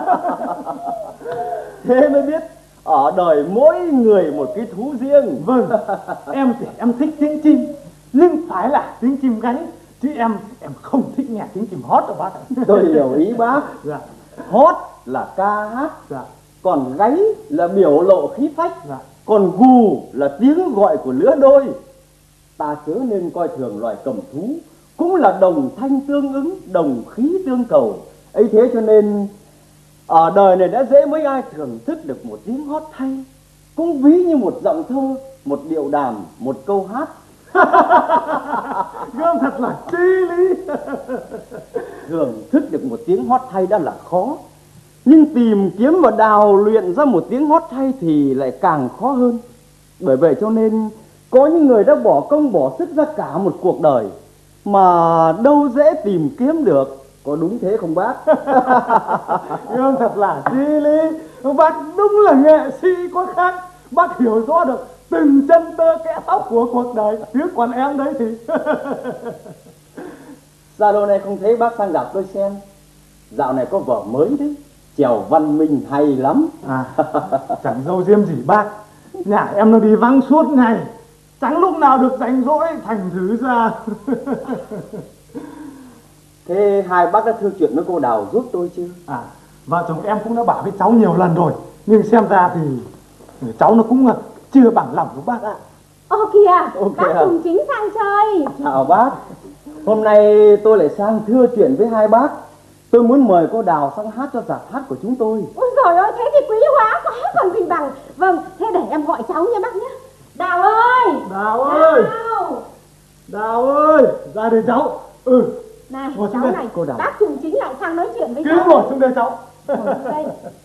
Thế mới biết ở đời mỗi người một cái thú riêng. Vâng, em thì em thích tiếng chim, nhưng phải là tiếng chim gáy, chứ em em không thích nghe tiếng chim hót đâu bác. Tôi hiểu ý bác. Dạ. Hót là ca hát, Dạ. còn gáy là biểu lộ khí phách, Dạ. còn gù là tiếng gọi của lứa đôi. Ta chớ nên coi thường loài cầm thú, cũng là đồng thanh tương ứng, đồng khí tương cầu. Ấy thế cho nên ở đời này đã dễ mấy ai thưởng thức được một tiếng hót hay, cũng ví như một giọng thơ, một điệu đàm, một câu hát. Gươm thật là chi lý. Thưởng thức được một tiếng hót hay đã là khó, nhưng tìm kiếm và đào luyện ra một tiếng hót hay thì lại càng khó hơn. Bởi vậy cho nên có những người đã bỏ công bỏ sức ra cả một cuộc đời mà đâu dễ tìm kiếm được. Có đúng thế không bác? Gươm thật là chi lý. Bác đúng là nghệ sĩ có khác. Bác hiểu rõ được từng chân tơ kẽ tóc của cuộc đời. Chứ còn em đấy thì Sao lâu nay không thấy bác sang gặp tôi xem? Dạo này có vở mới đấy, chèo văn minh hay lắm. à, chẳng dâu diêm gì bác. Nhà em nó đi vắng suốt ngày, chẳng lúc nào được rảnh rỗi thành thử ra. Thế hai bác đã thương chuyện với cô Đào giúp tôi chưa? À, vợ chồng em cũng đã bảo với cháu nhiều lần rồi, nhưng xem ra thì cháu nó cũng chưa bằng lòng của bác ạ. Ô kìa, Ô bác kìa. cùng chính sang chơi. Chào bác. Hôm nay tôi lại sang thưa chuyện với hai bác. Tôi muốn mời cô Đào sang hát cho dạp hát của chúng tôi. Ôi giời ơi, thế thì quý hóa quá còn gì bằng. Vâng, thế để em gọi cháu nha bác nhé. Đào ơi. Đào ơi. Đào. Đào ơi, ra đây cháu. Ừ. Này Ngồi xuống cháu đây, này, cô Đào. bác Trùng Chính lại sang nói chuyện với Cứ cháu. ngồi xuống đây cháu. Ngồi xuống đây.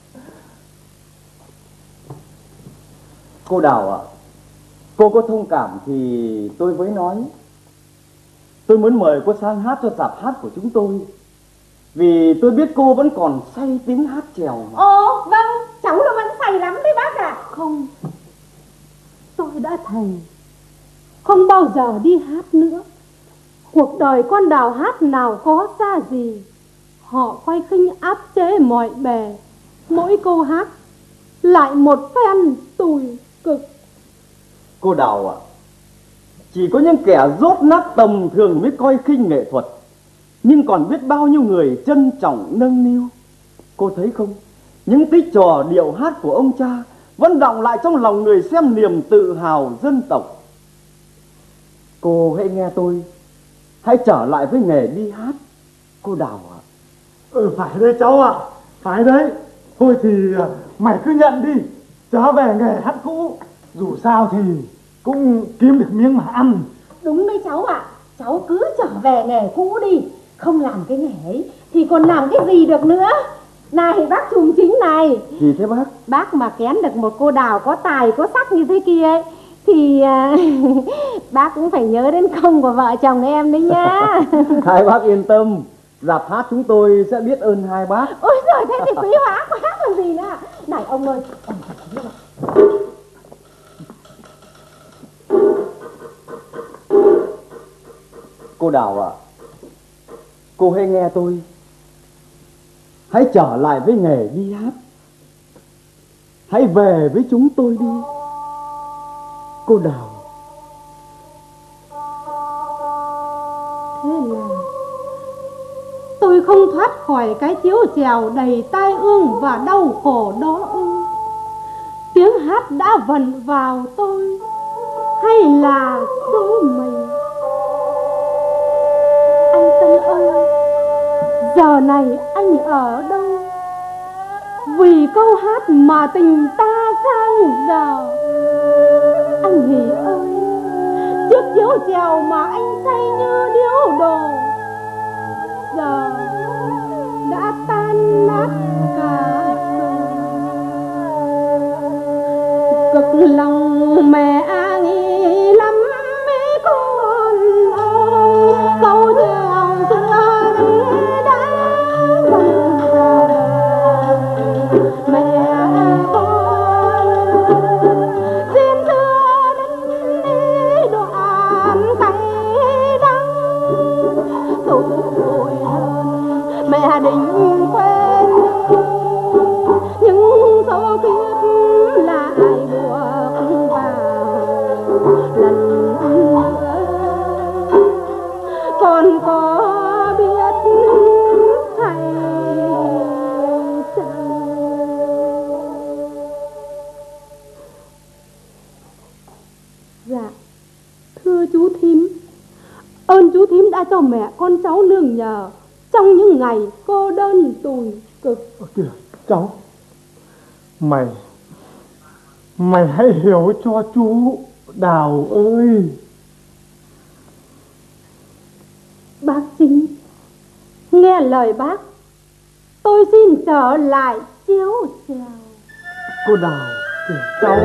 Cô Đào ạ, cô có thông cảm thì tôi mới nói. Tôi muốn mời cô sang hát cho dạp hát của chúng tôi, vì tôi biết cô vẫn còn say tiếng hát chèo mà. Ồ vâng, cháu là vẫn say lắm đấy bác ạ. Không, tôi đã thề không bao giờ đi hát nữa. Cuộc đời con Đào hát nào có xa gì. Họ khoai khinh áp chế mọi bề. Mỗi câu hát lại một phen tủi cực. Cô Đào ạ, chỉ có những kẻ dốt nát tầm thường mới coi khinh nghệ thuật, nhưng còn biết bao nhiêu người trân trọng nâng niu. Cô thấy không, những tích trò điệu hát của ông cha vẫn đọng lại trong lòng người xem niềm tự hào dân tộc. Cô hãy nghe tôi, hãy trở lại với nghề đi hát, cô Đào ạ. Ừ, phải đấy cháu ạ. Phải đấy. Thôi thì mày cứ nhận đi, trở về nghề hát cũ. Dù sao thì cũng kiếm được miếng mà ăn. Đúng đấy cháu ạ. Cháu cứ trở về nghề cũ đi. Không làm cái nghề ấy thì còn làm cái gì được nữa. Này bác Trùng Chính này. Gì thế bác? Bác mà kén được một cô Đào có tài có sắc như thế kia ấy, thì uh, bác cũng phải nhớ đến công của vợ chồng em đấy nhá. Hai bác yên tâm, dạp hát chúng tôi sẽ biết ơn hai bác. Ôi giời, thế thì quý hóa quá còn gì nữa. Này ông ơi, ông thật chứ mà. Cô Đào ạ, cô hãy nghe tôi, hãy trở lại với nghề đi hát, hãy về với chúng tôi đi, cô Đào. Thế là tôi không thoát khỏi cái chiếu chèo đầy tai ương và đau khổ đó ư? Tiếng hát đã vần vào tôi, hay là số mình? Anh Tân ơi, giờ này anh ở đâu? Vì câu hát mà tình ta sang giờ. Anh Hỷ ơi, chiếc chiếu chèo mà anh say như điếu đồ giờ đã tan nát cả rồi. Cực lòng mẹ nghĩ lắm mấy con ơi, câu chèo xưa đã dần dần. Mẹ con xin thưa đến đi đoạn tay đắng. Tuổi thân mẹ định quên đi, nhưng số kiếp lại buộc vào lần nữa. Còn có biết thầy chăng? Dạ, thưa chú thím, ơn chú thím đã cho mẹ con cháu nương nhờ trong những ngày cô đơn tủi cực. Ơ kìa, cháu, Mày Mày hãy hiểu cho chú Đào ơi. Bác Chính, nghe lời bác, tôi xin trở lại chiếu chèo. Cô Đào kìa cháu.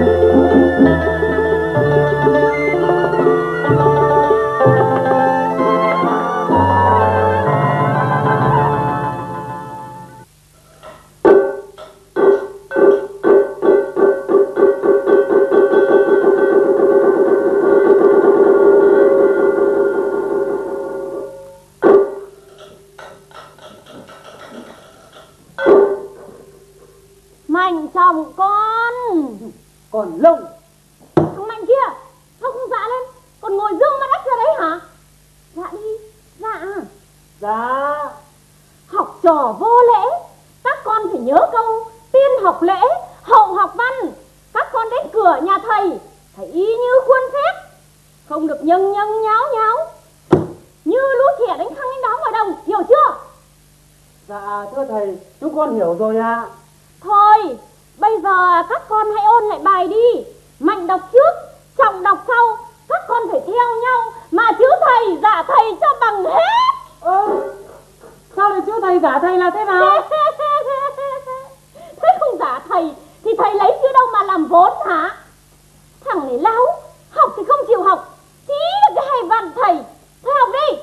Mạnh chồng con. Còn lông. Thằng Mạnh kia, sao không dạ lên, còn ngồi dương mắt ếch ra đấy hả? Dạ đi, dạ. Dạ. Học trò vô lễ, các con phải nhớ câu tiên học lễ, hậu học văn. Các con đến cửa nhà thầy phải y như khuôn phép, không được nhâng nhâng nháo nháo như lũ trẻ đánh khăng đánh đáo ngoài đồng, hiểu chưa? Dạ thưa thầy, chúng con hiểu rồi ạ. À. Thôi, bây giờ các con hãy ôn lại bài đi. Mạnh đọc trước, Trọng đọc sau. Các con phải theo nhau, mà chữ thầy giả thầy cho bằng hết. Ơ, sao lại chữ thầy giả thầy là thế nào? Thế không giả thầy thì thầy lấy chữ đâu mà làm vốn hả? Thằng này láo, học thì không chịu học, chỉ là cái hay văn thầy. Thôi học đi.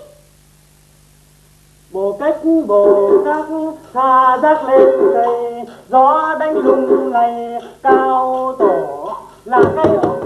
Bộ cách bộ các tha giác lên cây, gió đánh lung lay cao tổ là cây ở.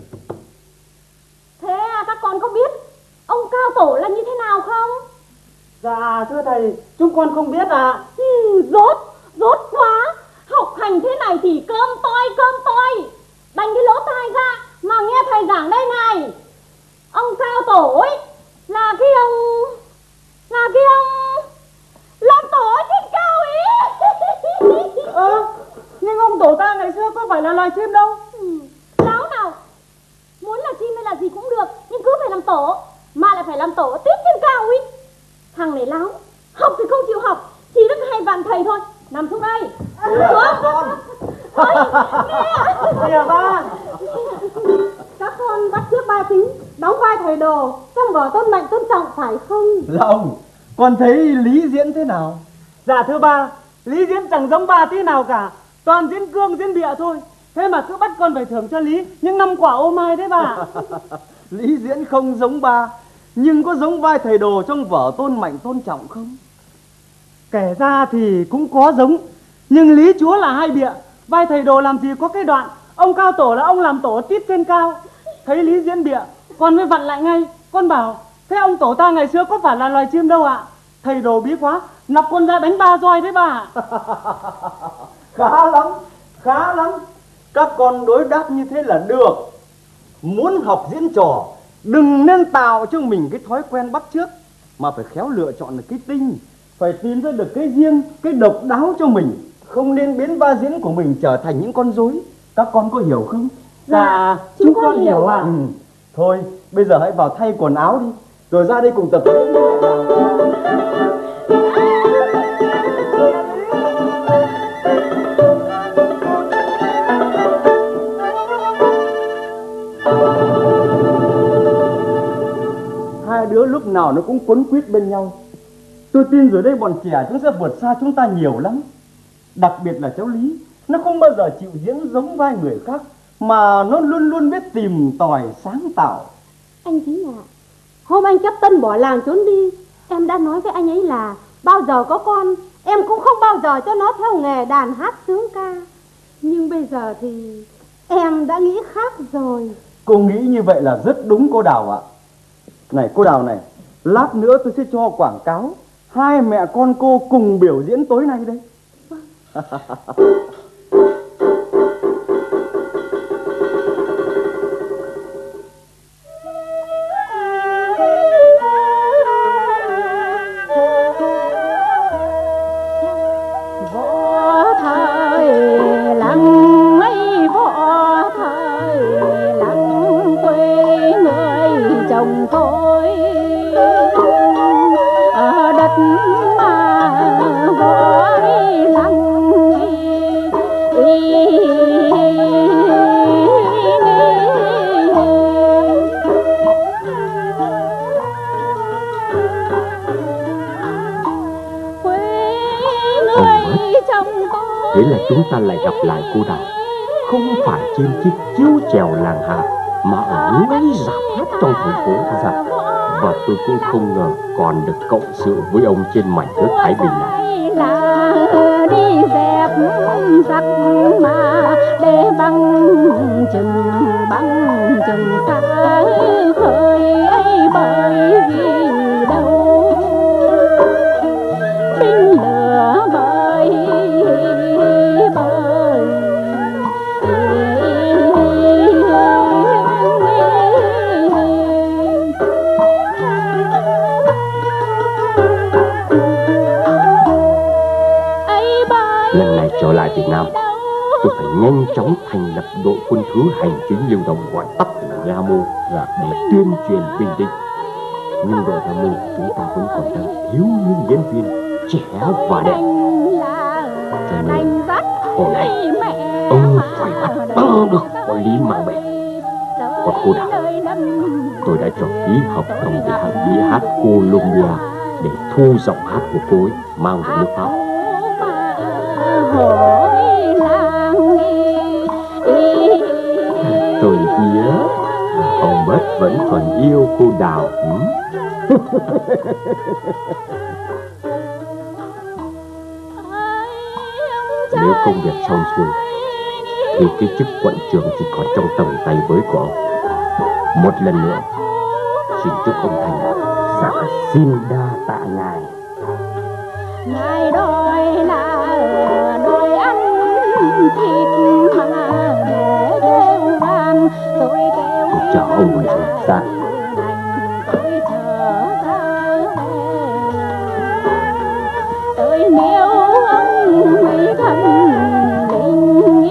Thế các con có biết ông cao tổ là như thế nào không? Dạ thưa thầy, chúng con không biết ạ. À. Ừ, rốt, rốt quá. Học hành thế này thì cơm toi, cơm toi. Đánh cái lỗ tai ra mà nghe thầy giảng đây này. Ông cao tổ ấy là cái ông, là cái ông làm tổ ở trên cao ấy. Ơ, nhưng ông tổ ta ngày xưa có phải là loài chim đâu. Ừ, láo nào. Muốn là chim hay là gì cũng được, nhưng cứ phải làm tổ, mà lại phải làm tổ tiếp trên cao ấy. Thằng này láo, học thì không chịu học, chỉ được hay vạn thầy thôi. Nằm xuống đây. Xuống con. Ôi, Kìa ba. Các con bắt chước ba chính, đóng vai thầy đồ trong vở Tôn Mệnh Tôn Trọng phải không? Lòng, con thấy lý diễn thế nào? Dạ thưa ba, lý diễn chẳng giống ba tí nào cả, toàn diễn cương diễn bịa thôi. Thế mà cứ bắt con phải thưởng cho lý những năm quả ô mai đấy bà. Lý diễn không giống ba, nhưng có giống vai thầy đồ trong vở Tôn Mệnh Tôn Trọng không? Kể ra thì cũng có giống, nhưng lý chúa là hai bịa. Vai thầy đồ làm gì có cái đoạn ông cao tổ là ông làm tổ tít trên cao. Thấy lý diễn bịa, con mới vặn lại ngay. Con bảo, thế ông tổ ta ngày xưa có phải là loài chim đâu ạ? Thầy đồ bí quá, nọc con ra đánh ba roi đấy bà. Khá lắm, khá lắm. Các con đối đáp như thế là được. Muốn học diễn trò, đừng nên tạo cho mình cái thói quen bắt chước, mà phải khéo lựa chọn được cái tinh, phải tìm ra được cái riêng, cái độc đáo cho mình. Không nên biến vai diễn của mình trở thành những con rối. Các con có hiểu không? Dạ, chúng con hiểu ạ. Ừ. Thôi, bây giờ hãy vào thay quần áo đi, rồi ra đây cùng tập diễn. Hai đứa lúc nào nó cũng quấn quýt bên nhau. Tôi tin rồi đây bọn trẻ chúng sẽ vượt xa chúng ta nhiều lắm. Đặc biệt là cháu Lý, nó không bao giờ chịu diễn giống vai người khác, mà nó luôn luôn biết tìm tòi sáng tạo. Anh Thí ạ, hôm anh chấp tân bỏ làng trốn đi, em đã nói với anh ấy là bao giờ có con, em cũng không bao giờ cho nó theo nghề đàn hát sướng ca. Nhưng bây giờ thì em đã nghĩ khác rồi. Cô nghĩ như vậy là rất đúng cô Đào ạ. Này cô Đào này, lát nữa tôi sẽ cho quảng cáo hai mẹ con cô cùng biểu diễn tối nay đây. Võ thời lặng ấy, võ thời lặng quê người chồng tôi ở đất mà võ lặng Thế là chúng ta lại gặp lại cô Đào, không phải trên chiếc chiếu chèo làng hạ, mà ở ngay rạp hát trong thành phố Dạ. Và tôi cũng không ngờ còn được cộng sự với ông trên mảnh đất Thái Bình này. Là đi dẹp giặc mà để băng chừng băng chừng xa khơi ấy, bởi vì đâu binh lửa bởi bởi lần này trở lại Việt Nam, tôi phải nhanh chóng thành lập đội quân thứ hành chính lưu động, gọi tắt là Ga Mô, để tuyên truyền bình định. Nhưng đội Ga Mô chúng ta vẫn còn đang thiếu những diễn viên trẻ và đẹp, cho nên hôm nay ông phải bắt bằng được con Lý Mang Bệ. Còn cô Đào, tôi đã cho ký hợp đồng với hãng đĩa hát Columbia để thu giọng hát của cô ấy mang về nước Pháp. Tôi biết ông Bất vẫn còn yêu cô Đào. Nếu công việc xong xuôi thì cái chức quận trưởng chỉ còn trong tầm tay với của ông. Một lần nữa xin chúc ông thành đạt. Dạ xin đa tạ ngài. Ngài đòi là đòi ăn thịt mà để kêu van, tôi kêu chào ông ngoài rồi. Dạ. tôi trở ra tôi nếu ông mấy thân linh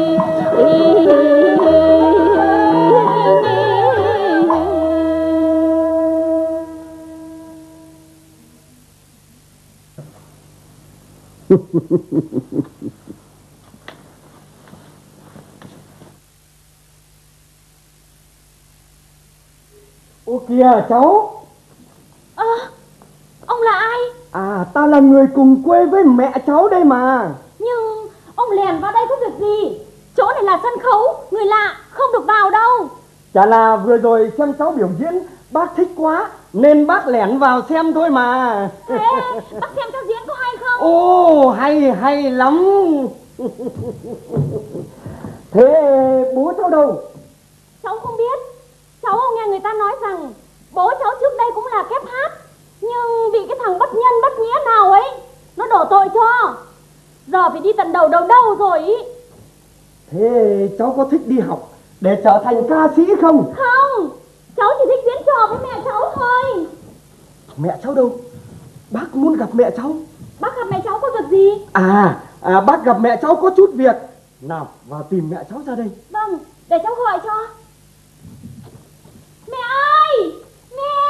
Ô kìa cháu. Ơ, à, ông là ai? À, ta là người cùng quê với mẹ cháu đây mà. Nhưng ông lèn vào đây có việc gì? Chỗ này là sân khấu, người lạ không được vào đâu. Chả là vừa rồi xem cháu biểu diễn, bác thích quá nên bác lẻn vào xem thôi mà. Thế bác xem cháu diễn có hay không? Ồ, hay hay lắm. Thế bố cháu đâu? Cháu không biết. Cháu nghe người ta nói rằng bố cháu trước đây cũng là kép hát, nhưng bị cái thằng bất nhân bất nghĩa nào ấy nó đổ tội cho, giờ phải đi tận đầu đầu đâu rồi ý. Thế cháu có thích đi học để trở thành ca sĩ không? Không, cháu chỉ thích diễn trò với mẹ cháu thôi. Mẹ cháu đâu? Bác muốn gặp mẹ cháu. Bác gặp mẹ cháu có việc gì? À, à bác gặp mẹ cháu có chút việc. Nào, vào tìm mẹ cháu ra đây. Vâng, để cháu gọi cho. Mẹ ơi! Mẹ!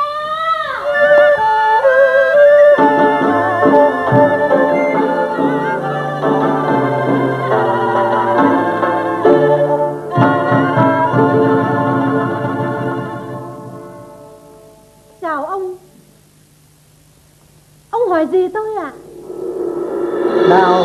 Chào ông. Ông hỏi gì tôi ạ? Đào.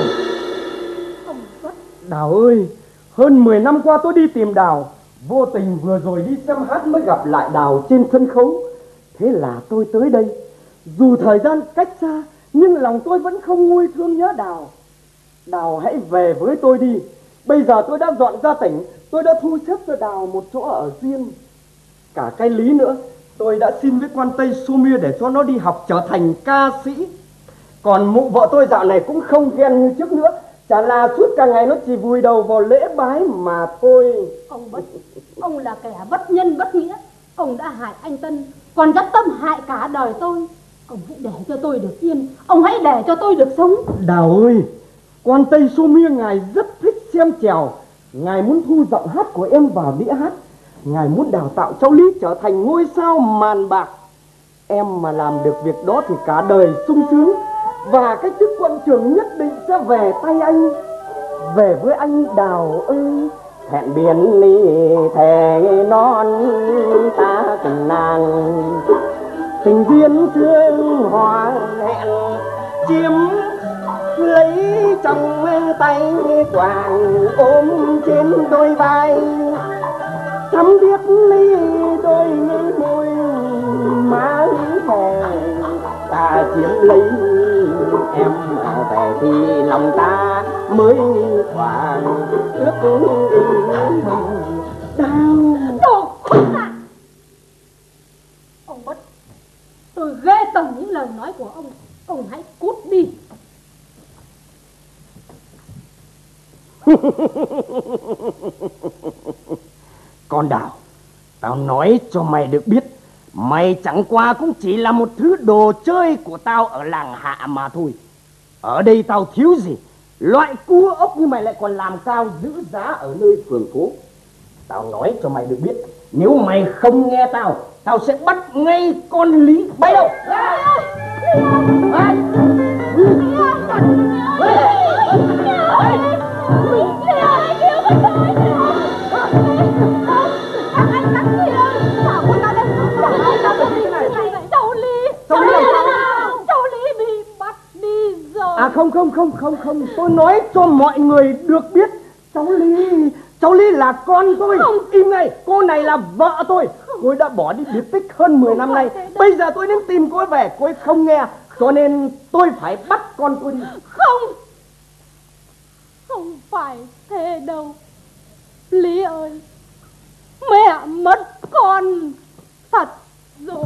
Đào ơi, hơn mười năm qua tôi đi tìm Đào. Vô tình vừa rồi đi xem hát mới gặp lại Đào trên sân khấu. Thế là tôi tới đây. Dù thời gian cách xa, nhưng lòng tôi vẫn không nguôi thương nhớ Đào. Đào hãy về với tôi đi. Bây giờ tôi đã dọn ra tỉnh, tôi đã thu xếp cho Đào một chỗ ở riêng. Cả cái Lý nữa, tôi đã xin với quan Tây Xô Mia để cho nó đi học trở thành ca sĩ. Còn mụ vợ tôi dạo này cũng không ghen như trước nữa. Chả là suốt cả ngày nó chỉ vùi đầu vào lễ bái mà thôi. Ông bất, ông là kẻ bất nhân bất nghĩa. Ông đã hại anh Tân, còn dắt tâm hại cả đời tôi. Ông hãy để cho tôi được yên, ông hãy để cho tôi được sống. Đào ơi, quan Tây Xô Mia ngài rất thích xem chèo. Ngài muốn thu giọng hát của em vào đĩa hát. Ngài muốn đào tạo cháu Lý trở thành ngôi sao màn bạc. Em mà làm được việc đó thì cả đời sung sướng. Và cái chức quận trưởng nhất định sẽ về tay anh. Về với anh Đào ơi. Hẹn biển ly thề non ta cùng nàng. Tình duyên thương hoa hẹn chiếm lấy trong tay quàng ôm trên đôi vai. Thắm biết ly đôi môi má thề ta chiếm lấy em về thì lòng ta mới quàng ước đau. Đồ khốn nạn! Ông Bất, tôi ghê tởm những lời nói của ông. Ông hãy cút đi. Con Đào, tao nói cho mày được biết, mày chẳng qua cũng chỉ là một thứ đồ chơi của tao ở làng Hạ mà thôi. Ở đây tao thiếu gì? Loại cua ốc như mày lại còn làm cao giữ giá ở nơi phường phố. Tao nói cho mày được biết, nếu mày không nghe tao, tao sẽ bắt ngay con Lý. Bay đâu? Các anh À không không không không không, tôi nói cho mọi người được biết, cháu Ly, cháu Ly là con tôi. Không. Im ngay, cô này là vợ tôi. Cô ấy đã bỏ đi biệt tích hơn mười năm nay. Bây giờ tôi đến tìm cô ấy về, cô ấy không nghe, cho nên tôi phải bắt con tôi đi. Không, không phải thế đâu. Lý ơi, mẹ mất con thật rồi.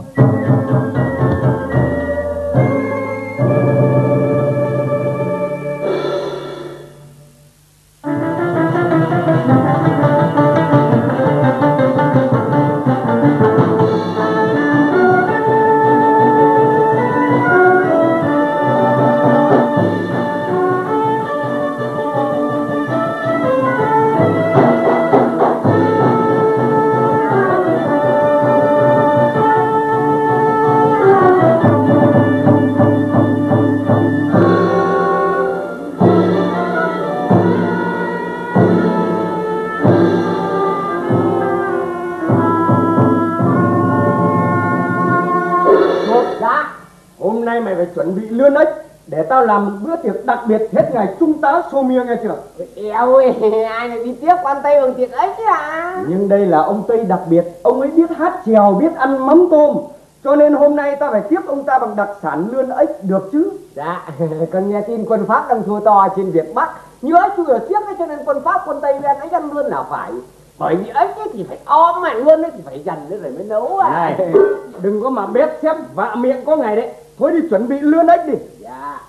Mày phải chuẩn bị lươn ếch để tao làm một bữa tiệc đặc biệt hết ngày trung tá xô mia nghe chưa? Eo ơi, ai lại đi tiếp quan Tây bằng tiệc ếch chứ à? Nhưng đây là ông Tây đặc biệt, ông ấy biết hát chèo, biết ăn mắm tôm, cho nên hôm nay ta phải tiếp ông ta bằng đặc sản lươn ếch được chứ? Dạ, con nghe tin quân Pháp đang thua to trên Việt Bắc, như ếch chui ở xiếc ấy, cho nên quân Pháp quân Tây lên ếch ăn lươn là phải. Bởi vì ếch ấy thì phải ôm mà lươn ấy thì phải dần nữa rồi mới nấu à. Này, đừng có mà bếp xếp vạ miệng có ngày đấy. Thôi đi chuẩn bị lươn ếch đi. Dạ.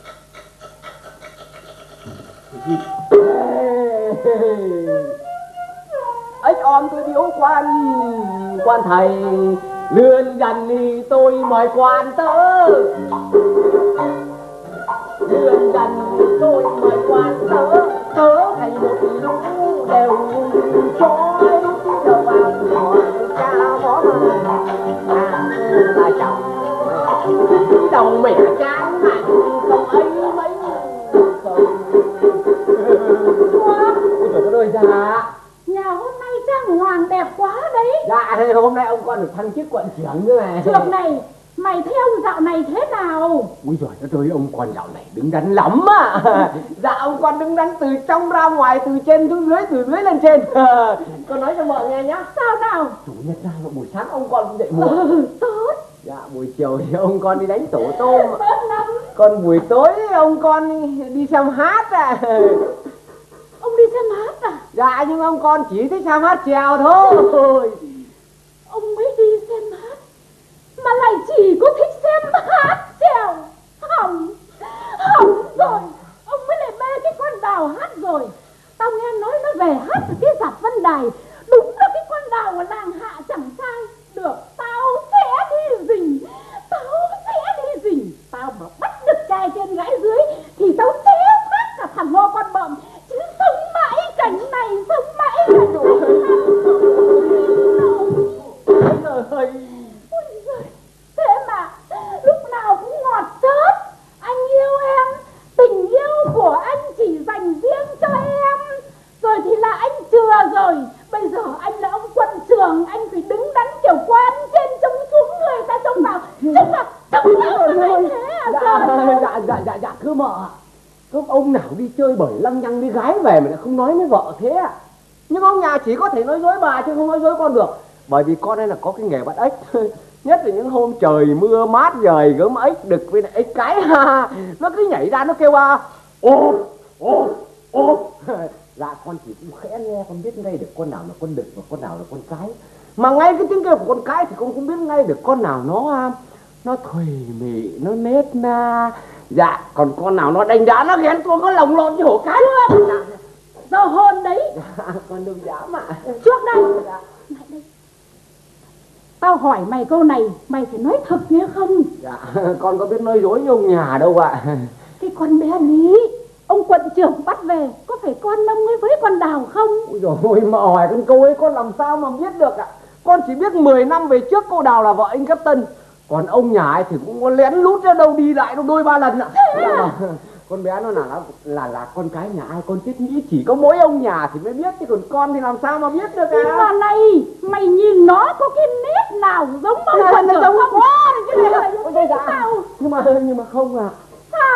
Ếch om tôi biếu quan, quan thầy lươn dần thì tôi mời quan tớ. Lươn dần thì tôi mời quan tớ, tớ thành một lũ đều trói đầu vào hỏi cha món à, là chồng đầu mẹ chán mạnh không ấy mấy không. Ôi trời ơi, dạ Nhà hôm nay trang hoàng đẹp quá đấy. Dạ hôm nay ông con được thăng chức quận trưởng nữa này. Trước này mày theo dạo này thế nào? Úi giời đất ơi, ông con dạo này đứng đắn lắm á. Dạ ông con đứng đắn từ trong ra ngoài, từ trên xuống dưới, từ dưới lên trên. Con nói cho vợ nghe nhá. Sao nào? Chủ nhật ra buổi sáng ông con cũng dậy muộn. Ừ, tốt. Dạ buổi chiều thì ông con đi đánh tổ tôm. Tốt lắm. Còn buổi tối ông con đi xem hát à. Ông đi xem hát à? Dạ nhưng ông con chỉ thích xem hát chèo thôi. Ông mới đi xem hát mà lại chỉ có thích xem hát chèo. Hỏng, hỏng rồi. Ông mới lại mê cái con đào hát rồi. Tao nghe nói nó về hát ở cái Dạp Vân Đài. Đúng là cái con đào ở làng Hạ chẳng sai. Được, tao sẽ đi rình. Tao sẽ đi rình. Tao mà bắt được trai trên gái dưới thì tao sẽ phát cả thằng ngô con bợm. Chứ sống mãi cảnh này, sống mãi cảnh này. Ôi trời ơi. Ôi giời, thế mà lúc nào cũng ngọt chớt. Anh yêu em, tình yêu của anh chỉ dành riêng cho em. Rồi thì là anh chừa rồi. Bây giờ anh là ông quân trưởng, anh phải đứng đắn kiểu quan trên trông xuống người ta trông vào. Trông vào, trông vào như thế à? Dạ, dạ, dạ, dạ, dạ, thưa mợ. Có ông nào đi chơi bời lăng nhăng đi gái về mà lại không nói với vợ thế à? Nhưng ông nhà chỉ có thể nói dối bà chứ không nói dối con được. Bởi vì con đây là có cái nghề bắt ếch. Nhất là những hôm trời mưa mát dời gớm ếch đực với lại ếch cái ha. Nó cứ nhảy ra nó kêu à ô ô ô. Dạ con chỉ cũng khẽ nghe, con biết ngay được con nào là con đực và con nào là con cái. Mà ngay cái tiếng kêu của con cái thì con cũng biết ngay được con nào nó nó thùy mị, nó nết na. Dạ còn con nào nó đánh đá, nó ghen tuông, nó lồng lộn như hổ cái luôn. Dạ. Giờ hôn đấy. Dạ con đừng dám ạ. Trước đây. Dạ. Lại đây. Tao hỏi mày câu này, mày phải nói thật nhé không? Dạ con có biết nói dối như ông nhà đâu ạ. Cái con bé Lý, ông quận trưởng bắt về, có phải con ông ấy với con Đào không? Ôi dồi ôi, mà hỏi con câu ấy con làm sao mà biết được ạ. Con chỉ biết mười năm về trước cô Đào là vợ anh Cấp Tân. Còn ông nhà ấy thì cũng có lén lút ra đâu đi lại đâu đôi ba lần ạ. Thế à? Con bé nó là, là là con cái nhà ai con chết nghĩ chỉ có mỗi ông nhà thì mới biết, chứ còn con thì làm sao mà biết được à. Nhưng mà này, mày nhìn nó có cái nét nào giống ông quận trưởng không? Có, cái này là sao? nhưng mà nhưng mà không à. Sao?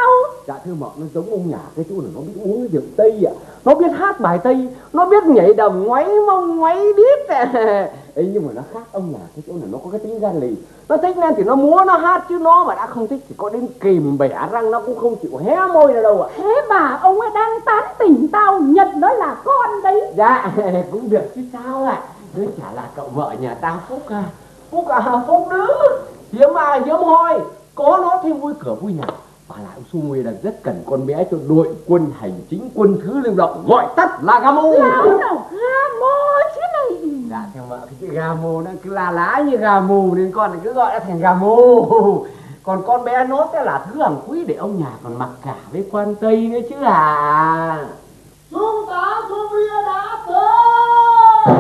Dạ thưa mợ, nó giống ông nhà cái chỗ là nó biết uống rượu Tây ạ. Nó biết hát bài Tây, nó biết nhảy đầm ngoáy mông ngoáy đít ạ. Ấy nhưng mà nó khác ông nhà cái chỗ là nó có cái tính gan lì. Nó thích lên thì nó múa nó hát, chứ nó mà đã không thích thì có đến kìm bẻ răng nó cũng không chịu hé môi ra đâu ạ. Thế mà ông ấy đang tán tỉnh tao nhận nó là con đấy. Dạ cũng được chứ sao ạ. Cứ chả là cậu vợ nhà tao Phúc à. Phúc à, Phúc đứa hiếm ai hiếm hoi, có nó thêm vui cửa vui nhà. Và lại ông Xu Nguyên là rất cần con bé cho đội quân hành chính quân thứ lưu động, gọi tắt là Gamo. Lão nào Gamo chứ này. Dạ theo vợ cái chữ Gamo nó cứ la lá như gà mù nên con lại cứ gọi nó thành Gamo. Còn con bé nốt là thứ hàng quý để ông nhà còn mặc cả với quan tây nữa chứ à. Trung tá Xu Nguyên đã tới.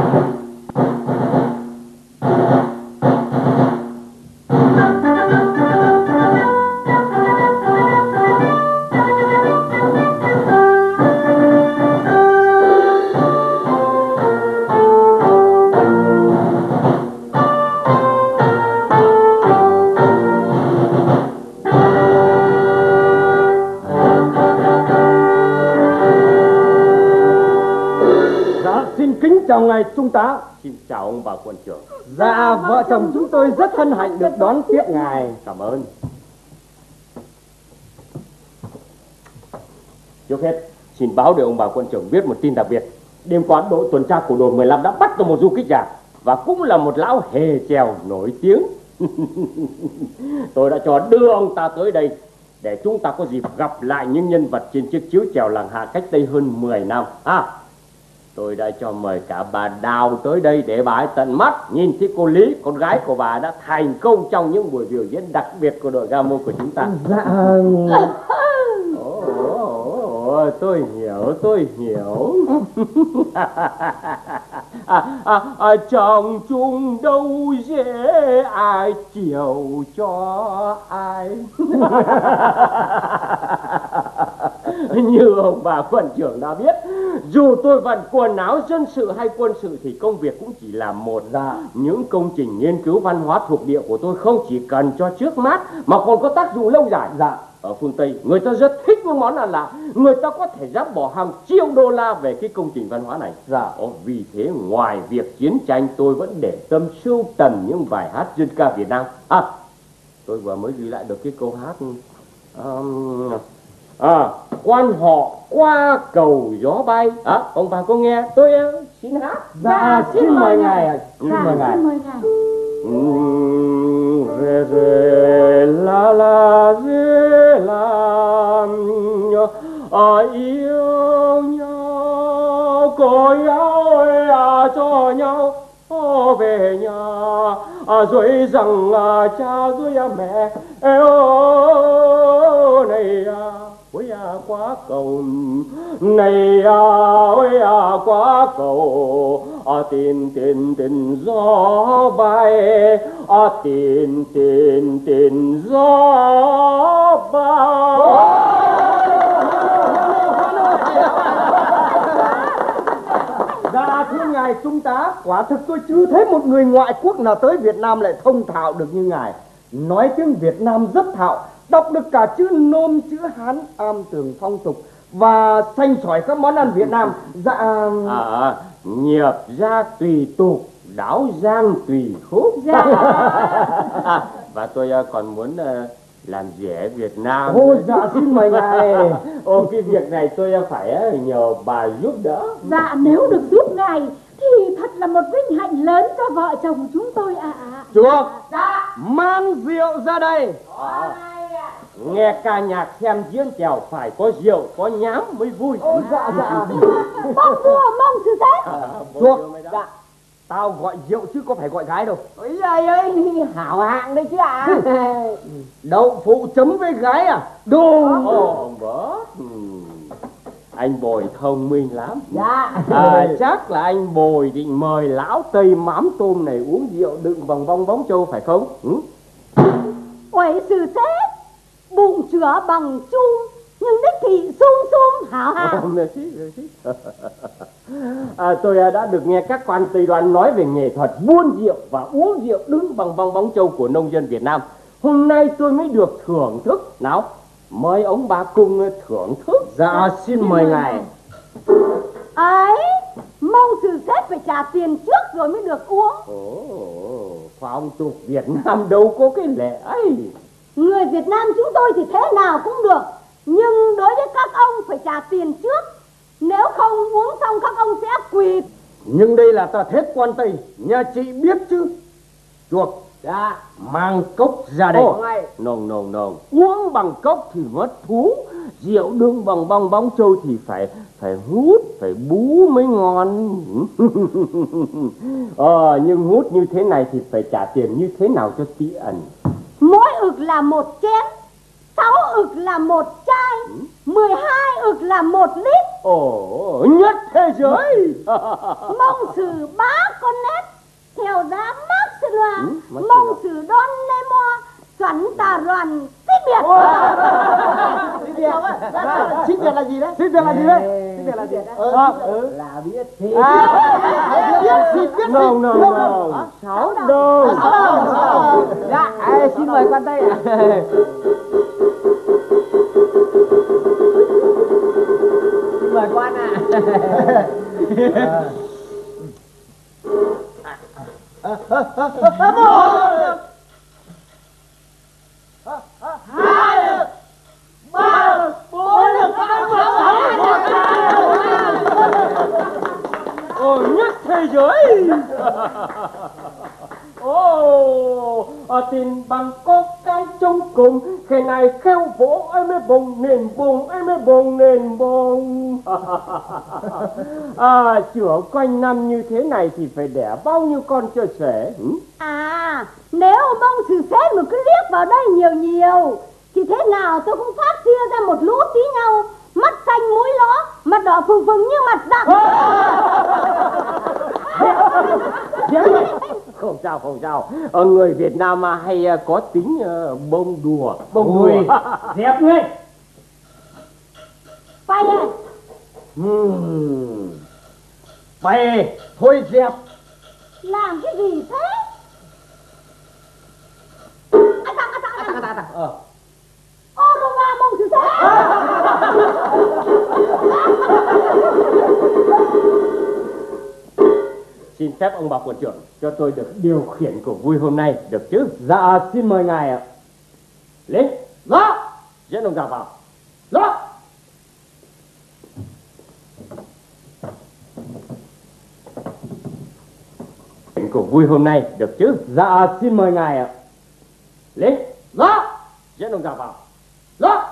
Chào ngài trung tá. Xin chào ông bà quân trưởng. Dạ vợ chồng chúng tôi rất hân hạnh được đón tiếp ngài. Cảm ơn. Trước hết xin báo để ông bà quân trưởng biết một tin đặc biệt. Đêm qua đội tuần tra của đồn mười lăm đã bắt được một du kích giả và cũng là một lão hề chèo nổi tiếng. Tôi đã cho đưa ông ta tới đây để chúng ta có dịp gặp lại những nhân vật trên chiếc chiếu chèo Làng Hạ cách đây hơn mười năm. À, tôi đã cho mời cả bà Đào tới đây để bà ấy tận mắt nhìn thấy cô Lý, con gái của bà đã thành công trong những buổi biểu diễn đặc biệt của đội Gamo của chúng ta. Dạ. Ồ, ồ, ồ, tôi hiểu, tôi hiểu. à, à, à, trong chung đâu dễ ai chiều cho ai. Như ông bà quân trưởng đã biết, dù tôi vận quần áo dân sự hay quân sự thì công việc cũng chỉ là một. Dạ. Những công trình nghiên cứu văn hóa thuộc địa của tôi không chỉ cần cho trước mắt mà còn có tác dụng lâu dài. Dạ. Ở phương Tây, người ta rất thích những món ăn lạ. Người ta có thể dám bỏ hàng triệu đô la về cái công trình văn hóa này. Dạ. Ồ, vì thế ngoài việc chiến tranh tôi vẫn để tâm sưu tầm những bài hát dân ca Việt Nam. À, tôi vừa mới ghi lại được cái câu hát um, à, quan họ qua cầu gió bay. À, ông bà có nghe tôi uh, xin hát. Dạ, dạ xin, xin mời ngài ạ. Xin dạ, mời ngài. Xin mời ngài. Re re la la re la à, yêu nhau có nhau à, cho nhau à, về nhà à, rồi rằng à, cha rồi à, mẹ eo này à, ôi à quá cầu này à, ôi à quá cầu à, tin tin tin gió bay à, tin tin tin gió bay. Dạ thưa ngài trung tá, quả thực tôi chưa thấy một người ngoại quốc nào tới Việt Nam lại thông thạo được như ngài. Nói tiếng Việt Nam rất thạo, đọc được cả chữ Nôm, chữ Hán, am tường phong tục và sanh sỏi các món ăn Việt Nam. Dạ à, nghiệp gia tùy tục, đáo giang tùy khúc. Dạ. À, và tôi còn muốn uh, làm rẻ Việt Nam. Ôi dạ xin mời ngài. Ô, cái việc này tôi phải nhờ bà giúp đỡ. Dạ nếu được giúp ngài thì thật là một vinh hạnh lớn cho vợ chồng chúng tôi ạ. À. Chuộc. Dạ. Mang rượu ra đây. À. Nghe ca nhạc xem diễn chèo phải có rượu có nhám mới vui. Ôi dạ dạ. Mong vua mong sự thế. À, Chuộc. Dạ. Tao gọi rượu chứ có phải gọi gái đâu. Ôi giời ơi, hảo hạng đấy chứ ạ. À. Đậu phụ chấm với gái à? Đồ. Ồ, bố. Anh Bồi thông minh lắm. Dạ. À, chắc là anh Bồi định mời lão Tây mắm tôm này uống rượu đựng bằng bong bóng châu phải không? Ừ? Uầy sự thế, bụng chữa bằng chung nhưng đích thị sung sung hảo hạng. À, tôi đã được nghe các quan Tây Đoan nói về nghệ thuật buôn rượu và uống rượu đứng bằng bong bóng châu của nông dân Việt Nam. Hôm nay tôi mới được thưởng thức. Nào, mời ông bà cùng thưởng thức. Dạ xin mời ngài. Ấy, mong sự sếp phải trả tiền trước rồi mới được uống. Ồ, phong tục Việt Nam đâu có cái lệ ấy. Người Việt Nam chúng tôi thì thế nào cũng được, nhưng đối với các ông phải trả tiền trước. Nếu không uống xong các ông sẽ quỳ. Nhưng đây là tà thết quan Tây, nhà chị biết chứ. Chuộc, Dạ. mang cốc ra đây. Ồ, ngay. Nồng nồng nồng. Uống bằng cốc thì mất thú. Rượu đương bằng bong bóng trâu thì phải phải hút, phải bú mới ngon. Ờ, nhưng hút như thế này thì phải trả tiền như thế nào cho tí ẩn. Mỗi ực là một chén, sáu ực là một chai, mười hai ực là một lít. Ồ, nhất thế giới. Mong sự bá con nét theo giá mát sự loa, Ừ, mong sự đón lê mo chuẩn tà đoàn xích biệt. Xích biệt. Xích biệt là gì đấy? Xích biệt là gì đấy? Xích biệt là gì? Ờ, là biết thì. Nồng nồng nồng. Sáu đâu. Dạ, à, xin mời quan Tây ạ. Xin mời quan ạ. Ồ, nhất thế giới. Ồ, à, tin bằng có cái trong cùng. Khi này kheo vỗ em mới bồng nền bồng, em mới bồng nền bồng. À, chữa quanh năm như thế này thì phải đẻ bao nhiêu con cho sẻ. Ừ? À, nếu mong sự sếp mà cứ liếc vào đây nhiều nhiều thì thế nào tôi cũng phát chia ra một lũ tí nhau, mắt xanh mũi ló, mặt đỏ phừng phừng như mặt dặm. Không sao, không sao. Ờ, người Việt Nam mà hay có tính uh, bông đùa. Bông đùi. Dẹp ngươi. Phải ơi. Hmm. Phải, thôi dẹp. Làm cái gì thế? À, tặng, à, tặng, à, tặng, à, tặng. Ờ. Ô, đồ ba mong sự sếp. Xin phép ông bà quận trưởng cho tôi được điều khiển cuộc vui hôm nay, được chứ? Dạ, xin mời ngài ạ. Lên. Đó. Dẫn ông già vào. Đó. Cuộc vui hôm nay, được chứ? Dạ, xin mời ngài ạ. Lên. Đó. Dẫn ông già vào. Đó.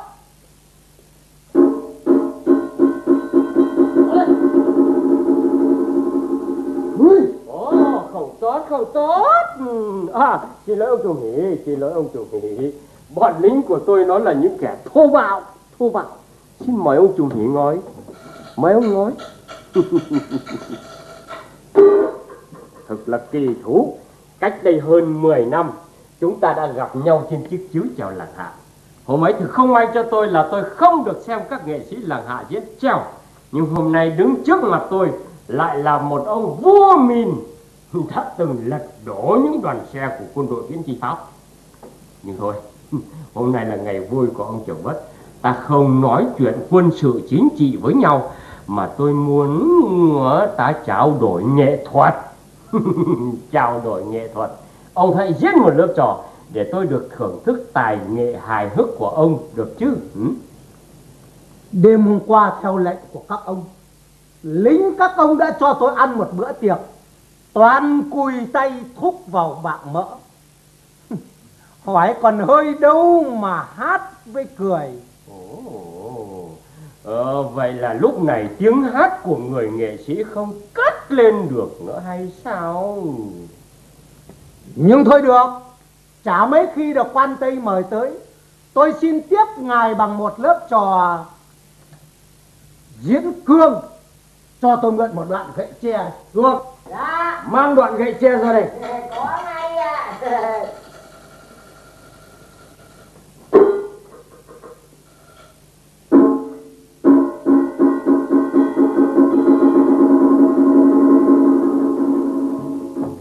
Ồ, không tốt, không tốt. À, xin lỗi ông chủ hỷ, xin lỗi ông chủ hỷ. Bọn lính của tôi nó là những kẻ thô bạo, thô bạo. Xin mời ông chủ hỷ ngồi. Mời ông ngồi. Thật là kỳ thú. Cách đây hơn mười năm, chúng ta đã gặp nhau trên chiếc chiếu chèo Làng Hạ. Hôm ấy thì không may cho tôi là tôi không được xem các nghệ sĩ Làng Hạ diễn chèo. Nhưng hôm nay đứng trước mặt tôi lại là một ông vua mìn đã từng lật đổ những đoàn xe của quân đội viễn chinh Pháp. Nhưng thôi, hôm nay là ngày vui của ông Trưởng Bất. Ta không nói chuyện quân sự chính trị với nhau, mà tôi muốn ta trao đổi nghệ thuật. Trao đổi nghệ thuật. Ông hãy diễn một lớp trò để tôi được thưởng thức tài nghệ hài hước của ông, được chứ? Ừ? Đêm hôm qua theo lệnh của các ông, lính các ông đã cho tôi ăn một bữa tiệc toàn cùi tay thúc vào bạng mỡ. Hỏi còn hơi đâu mà hát với cười. Ồ, ờ, vậy là lúc này tiếng hát của người nghệ sĩ không cất lên được nữa hay sao? Nhưng thôi được, chả mấy khi được quan Tây mời tới. Tôi xin tiếp ngài bằng một lớp trò diễn cương. Cho tôi mượn một đoạn gậy tre. Được. Dạ. Mang đoạn gậy tre ra đây. Có ngay ạ.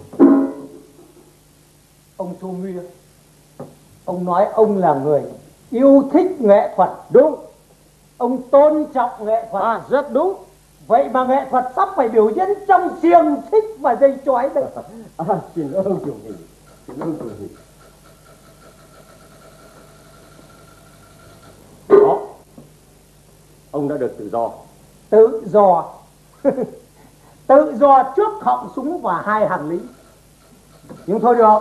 Ông Chu Nguy, ông nói ông là người Yêu thích nghệ thuật. Đúng. Ông tôn trọng nghệ thuật. À, rất đúng. Vậy mà nghệ thuật sắp phải biểu diễn trong xiềng xích và dây chói đây. À, xin ơn chủ nhị, xin ơn chủ nhị. Đó, ông đã được tự do. Tự do. Tự do trước họng súng và hai hàng lính. Nhưng thôi được.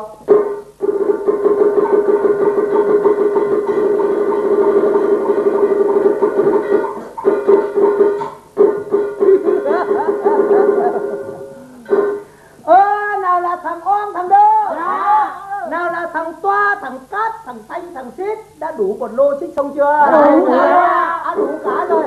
Ơ, nào là thằng Oan, thằng Đơ. Nào là thằng Toa, thằng Cát, thằng Xanh, thằng Xít. Đã đủ một lô xích xong chưa? Đủ cả. À, đủ cả rồi.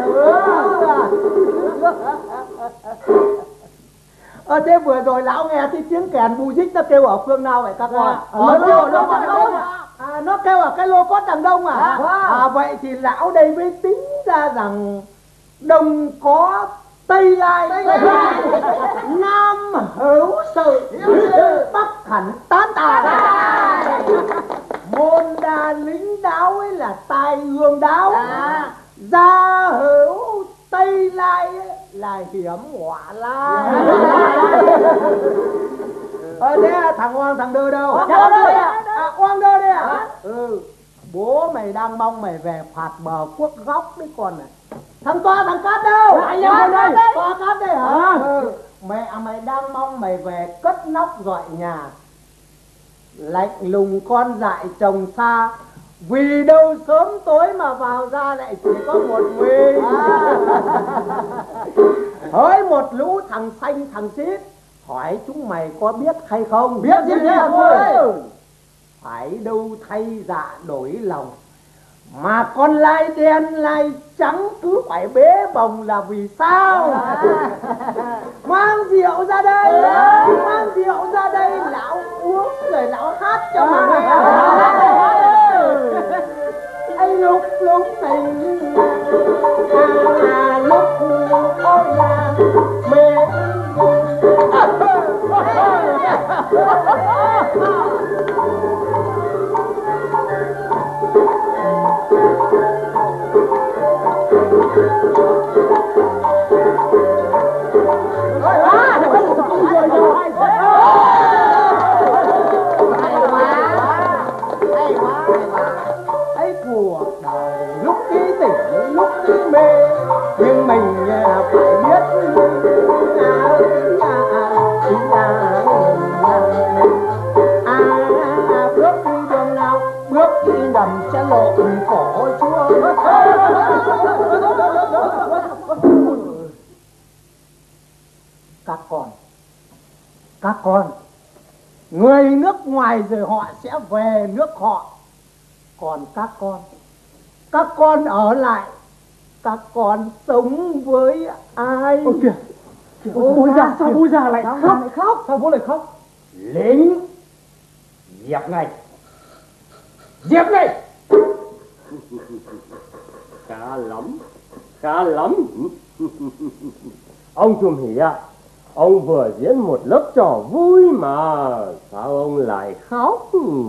Ờ, thế vừa rồi lão nghe cái tiếng kèn bù dích nó kêu ở phương nào vậy các con? Nó kêu ở lô đằng đông. À, nó kêu ở cái lô cốt đằng đông à? À, vậy thì lão đây mới tính ra rằng đông có Tây Lai, Nam hữu sự, Bắc hẳn tán tà. Môn đa lính đáo ấy là tài hương đáo. Gia hữu Tây Lai ấy là hiểm họa lai. Ờ, thế à, thằng Oan thằng Đơ đâu? Oan Đơ đây à? À, Oan Đơ đây à? Ừ, bố mày đang mong mày về phạt bờ quốc góc đấy con này. Thằng Toa, thằng Cát đâu? Anh em đây. Toa Cát đây hả? À. Ừ. Mẹ mày đang mong mày về cất nóc dọi nhà. Lạnh lùng con dại chồng xa. Vì đâu sớm tối mà vào ra lại chỉ có một mình. À. Hỡi một lũ thằng Xanh thằng Xít, hỏi chúng mày có biết hay không? Biết gì thế thôi. Phải đâu thay dạ đổi lòng, mà con lai đen lai trắng cứ phải bế bồng là vì sao? Mang rượu ra đây, mang rượu ra đây, lão uống rồi lão hát cho mà nghe. Anh lúc lúc này à, lúc ôi là mê. Cuộc đời lúc đi tỉnh lúc đi mê, nhưng mình phải biết à, à, à, bước đi đường nào bước đi nhầm sẽ lộ cổ chúa. Các con, các con, người nước ngoài rồi họ sẽ về nước họ. Còn các con, các con ở lại, các con sống với ai? Ôi kìa, kìa bố già, sao bố già lại khóc? Lại khóc? Sao bố lại khóc? Lính, dẹp ngay, dẹp ngay. Khá lắm, khá lắm. Ông Trùm Hỷ ạ, ông vừa diễn một lớp trò vui mà sao ông lại khóc?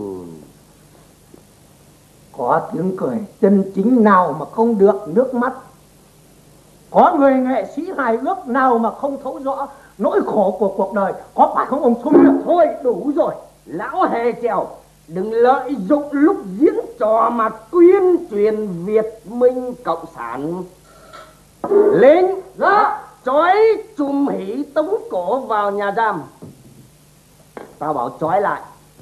Có tiếng cười chân chính nào mà không được nước mắt? Có người nghệ sĩ hài ước nào mà không thấu rõ nỗi khổ của cuộc đời? Có phải không ông Sung? Thôi đủ rồi, lão hề trèo, đừng lợi dụng lúc diễn trò mà tuyên truyền Việt Minh Cộng sản. Lính, dạ, trói Trùm Hỷ tống cổ vào nhà giam. Tao bảo trói lại,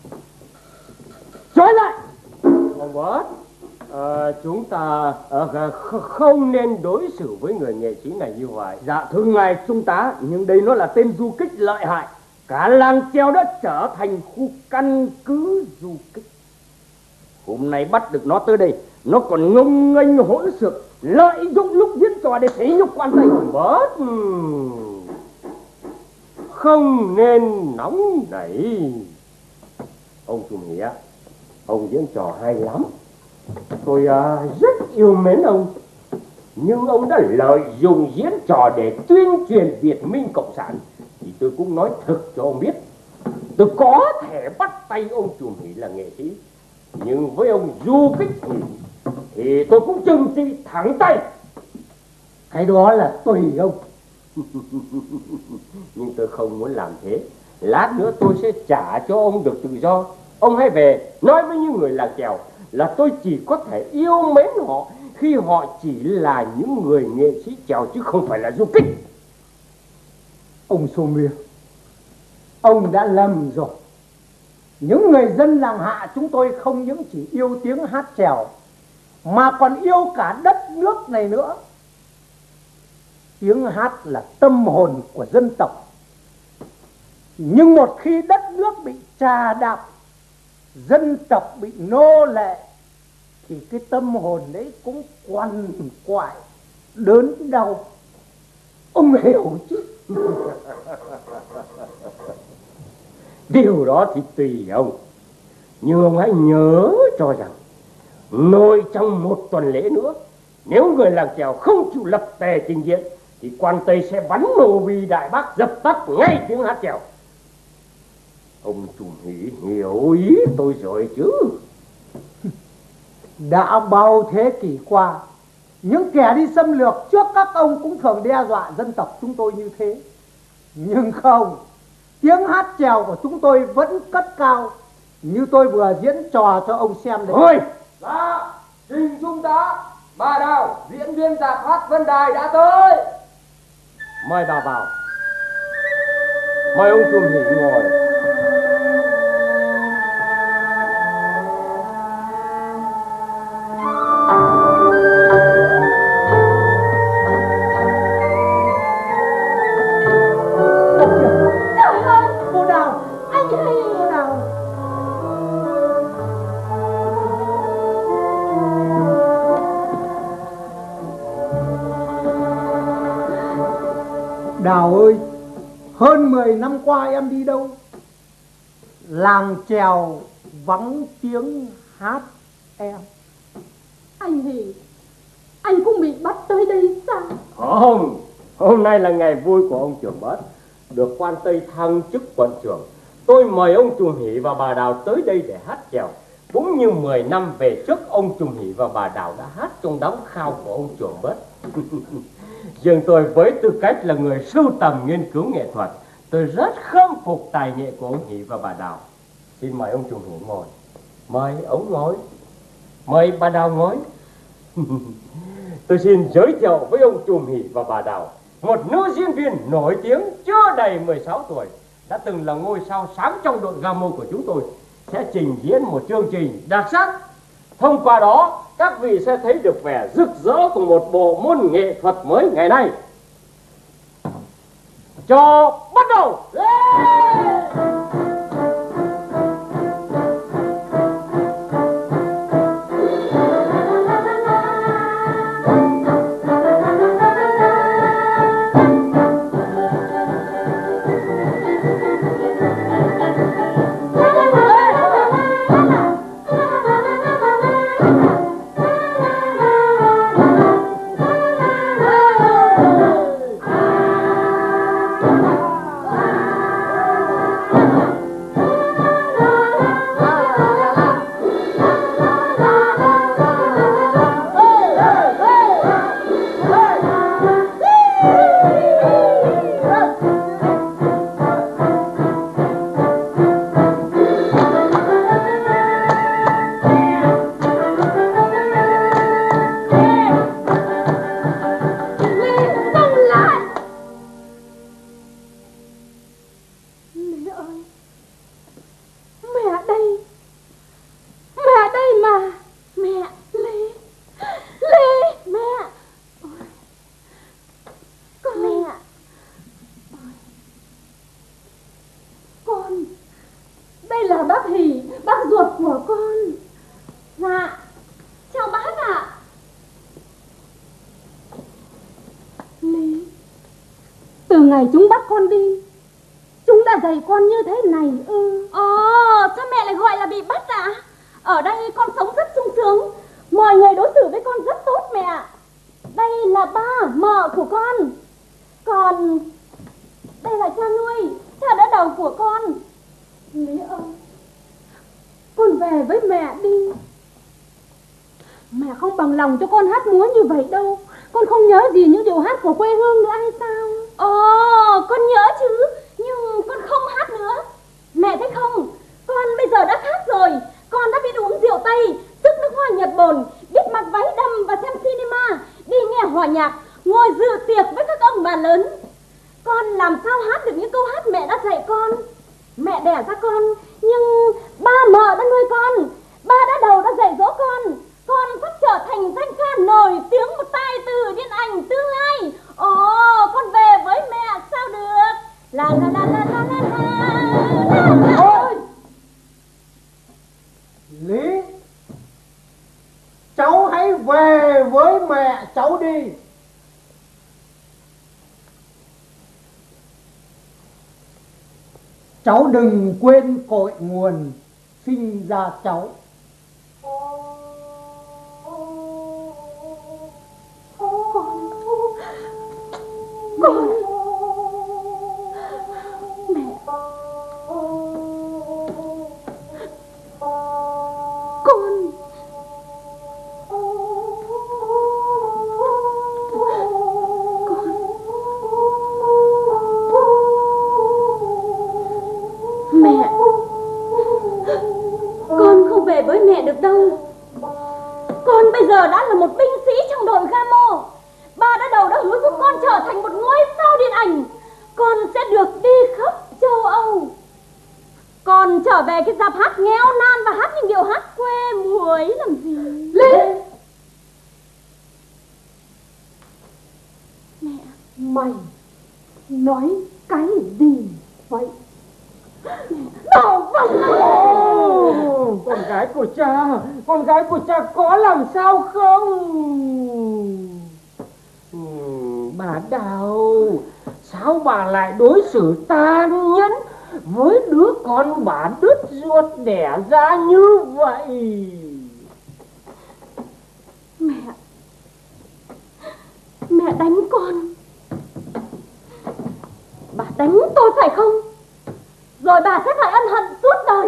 trói lại. Ông Bớt, à, chúng ta à, không nên đối xử với người nghệ sĩ này như vậy. Dạ thưa ngài trung tá, nhưng đây nó là tên du kích lợi hại. Cả làng treo đã trở thành khu căn cứ du kích. Hôm nay bắt được nó tới đây, nó còn ngông nghênh hỗn xược, lợi dụng lúc diễn trò để sỉ nhục quan Tây. Ông Bớt, không nên nóng nảy. Ông Trùm Hỷ á, ông diễn trò hay lắm, tôi à, rất yêu mến ông. Nhưng ông đã lợi dụng diễn trò để tuyên truyền Việt Minh Cộng sản, thì tôi cũng nói thực cho ông biết, tôi có thể bắt tay ông Trùm Hỷ là nghệ sĩ, nhưng với ông du kích thì thì tôi cũng trừng trị thẳng tay. Cái đó là tùy ông. Nhưng tôi không muốn làm thế. Lát nữa tôi sẽ trả cho ông được tự do. Ông hãy về nói với những người làng chèo là tôi chỉ có thể yêu mến họ khi họ chỉ là những người nghệ sĩ chèo chứ không phải là du kích. Ông Sô Miên, ông đã lầm rồi. Những người dân làng Hạ chúng tôi không những chỉ yêu tiếng hát chèo mà còn yêu cả đất nước này nữa. Tiếng hát là tâm hồn của dân tộc. Nhưng một khi đất nước bị trà đạp, dân tộc bị nô lệ, thì cái tâm hồn đấy cũng quằn quại, đớn đau. Ông hiểu chứ? Điều đó thì tùy ông. Nhưng ông hãy nhớ cho rằng nội trong một tuần lễ nữa, nếu người làng chèo không chịu lập tề trình diện thì quan Tây sẽ bắn nổ vì Đại Bác, dập tắt ngay tiếng hát chèo. Ông Trùm Hỷ hiểu ý tôi rồi chứ? Đã bao thế kỷ qua, những kẻ đi xâm lược trước các ông cũng thường đe dọa dân tộc chúng tôi như thế. Nhưng không, tiếng hát chèo của chúng tôi vẫn cất cao, như tôi vừa diễn trò cho ông xem đấy. Thôi! Dạ, Trình Trung tá, bà Đào, diễn viên dạp hát Vân Đài đã tới. Mời bà vào. Mời ông Trùm Hỷ ngồi. Đào ơi, hơn mười năm qua em đi đâu? Làng chèo vắng tiếng hát em. Anh Hỷ, anh cũng bị bắt tới đây sao? Không, hôm nay là ngày vui của ông Trưởng Bớt, được quan Tây thăng chức quận trưởng. Tôi mời ông Trùm Hỷ và bà Đào tới đây để hát chèo, cũng như mười năm về trước ông Trùm Hỷ và bà Đào đã hát trong đám khao của ông Trưởng Bớt. Riêng tôi với tư cách là người sưu tầm nghiên cứu nghệ thuật, tôi rất khâm phục tài nghệ của ông Hỷ và bà Đào. Xin mời ông Trùm Hỷ ngồi. Mời ông ngồi. Mời bà Đào ngồi. Tôi xin giới thiệu với ông Trùm Hỷ và bà Đào, một nữ diễn viên nổi tiếng chưa đầy mười sáu tuổi, đã từng là ngôi sao sáng trong đội Gamo của chúng tôi, sẽ trình diễn một chương trình đặc sắc. Thông qua đó, các vị sẽ thấy được vẻ rực rỡ của một bộ môn nghệ thuật mới ngày nay. Cho bắt đầu! Yeah! Ngày chúng bắt con đi, chúng đã dạy con như thế này ư? Ồ, sao mẹ lại gọi là bị bắt ạ? À? Ở đây con sống rất sung sướng, mọi người đối xử với con rất tốt mẹ ạ. Đây là ba, mợ của con. Còn đây là cha nuôi, cha đỡ đầu của con. Lý ơi, con về với mẹ đi. Mẹ bằng lòng cho con hát múa như vậy đâu. Con không nhớ gì những điệu hát của quê hương nữa hay sao? Ồ, con nhớ chứ, nhưng con không hát nữa. Mẹ thấy không, con bây giờ đã khác rồi. Con đã biết uống rượu Tây, sức nước hoa Nhật Bồn, biết mặc váy đầm và xem cinema, đi nghe hòa nhạc, ngồi dự tiệc với các ông bà lớn. Con làm sao hát được những câu hát mẹ đã dạy con. Mẹ đẻ ra con, nhưng ba mợ đã nuôi con, ba đã đầu đã dạy dỗ con. Con sắp trở thành danh ca nổi tiếng một tài tử điện ảnh tương lai. Ồ, con về với mẹ sao được. La la la la la la la la. Thôi Lý, cháu hãy về với mẹ cháu đi. Cháu đừng quên cội nguồn sinh ra cháu. Con mẹ, con Mẹ, con không về với mẹ được đâu. Con bây giờ đã là một binh sĩ trong đội Gamo. Ba đã đầu đã hứa giúp con trở thành một ngôi sao điện ảnh. Con sẽ được đi khắp châu Âu. Con trở về cái dạp hát nghèo nàn và hát những điệu hát quê mùa ấy làm gì? Lên. Mẹ, Mày nói cái gì vậy? Bảo vâng. Con gái của cha, con gái của cha có làm sao không? Ừ, bà Đào, sao bà lại đối xử tàn nhẫn với đứa con bà đứt ruột đẻ ra như vậy? Mẹ, mẹ đánh con. Bà đánh tôi phải không? Rồi bà sẽ phải ân hận suốt đời.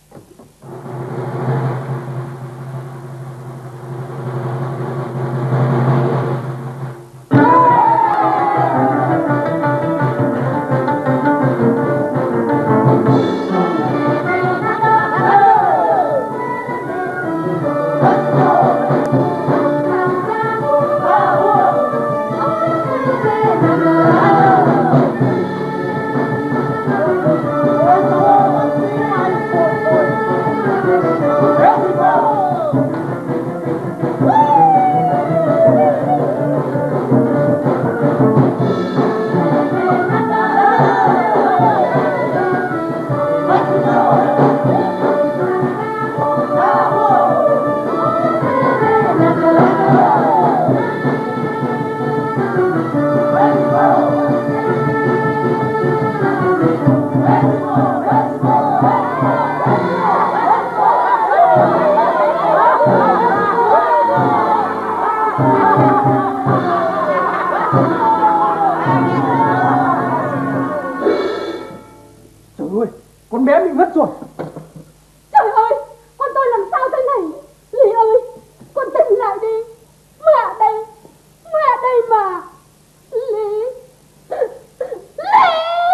Trời ơi, con bé bị ngất rồi. Trời ơi, con tôi làm sao thế này? Lý ơi, con tỉnh lại đi. Mẹ đây, mẹ đây mà. Lý, Lý.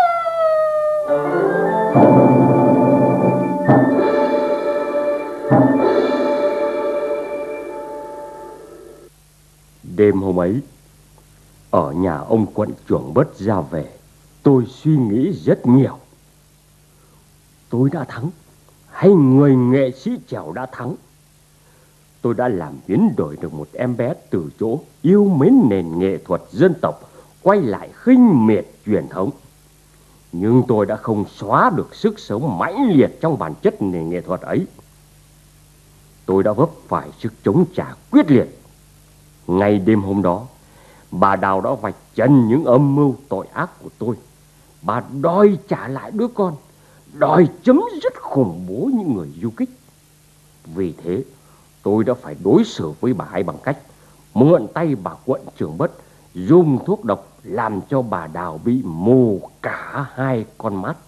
Đêm hôm ấy, ở nhà ông quận trưởng Bớt ra về, tôi suy nghĩ rất nhiều. Tôi đã thắng, hay người nghệ sĩ chèo đã thắng? Tôi đã làm biến đổi được một em bé từ chỗ yêu mến nền nghệ thuật dân tộc quay lại khinh miệt truyền thống. Nhưng tôi đã không xóa được sức sống mãnh liệt trong bản chất nền nghệ thuật ấy. Tôi đã vấp phải sức chống trả quyết liệt. Ngay đêm hôm đó, bà Đào đã vạch trần những âm mưu tội ác của tôi. Bà đòi trả lại đứa con, đòi chấm dứt khủng bố những người du kích. Vì thế, tôi đã phải đối xử với bà ấy bằng cách mượn tay bà quận trưởng Bớt dùng thuốc độc làm cho bà Đào bị mù cả hai con mắt.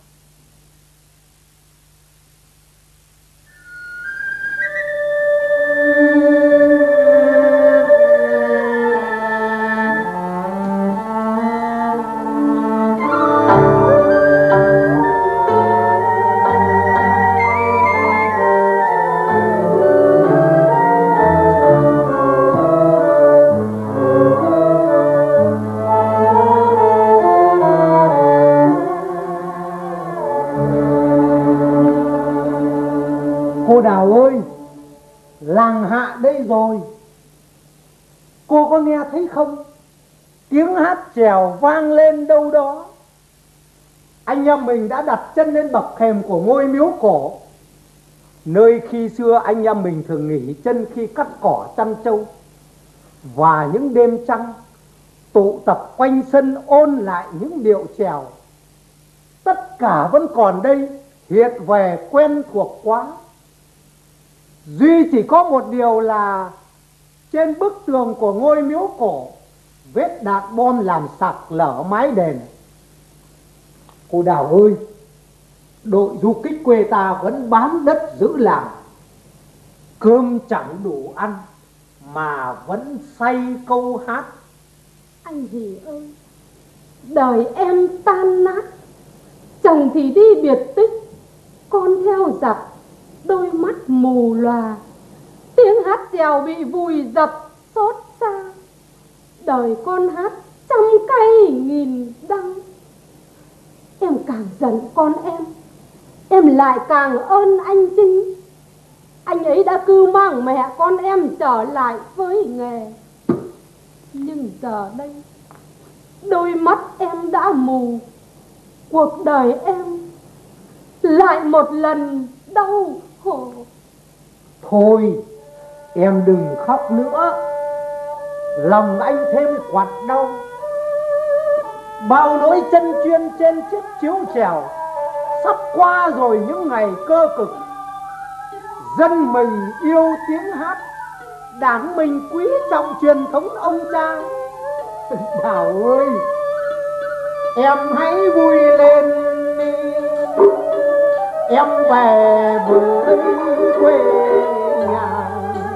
hát chèo vang lên đâu đó. Anh em mình đã đặt chân lên bậc thềm của ngôi miếu cổ, nơi khi xưa anh em mình thường nghỉ chân khi cắt cỏ chăn trâu. Và những đêm trăng tụ tập quanh sân ôn lại những điệu chèo. Tất cả vẫn còn đây, hiện về quen thuộc quá. Duy chỉ có một điều là trên bức tường của ngôi miếu cổ, vết đạn bom làm sặc lở mái đền. Cô Đào ơi, đội du kích quê ta vẫn bám đất giữ làng. Cơm chẳng đủ ăn mà vẫn say câu hát. Anh dì ơi, đời em tan nát, chồng thì đi biệt tích, con theo giặc, đôi mắt mù lòa, tiếng hát chèo bị vùi dập xót xa. Đời con hát trăm cây nghìn đắng. Em càng giận con em, em lại càng ơn anh Chính. Anh ấy đã cưu mang mẹ con em trở lại với nghề. Nhưng giờ đây, đôi mắt em đã mù, cuộc đời em lại một lần đau khổ. Thôi, em đừng khóc nữa, lòng anh thêm quặn đau. Bao nỗi chân chuyên trên chiếc chiếu chèo sắp qua rồi những ngày cơ cực. Dân mình yêu tiếng hát, đảng mình quý trọng truyền thống ông cha. Đào ơi, em hãy vui lên đi, em về với quê nhà.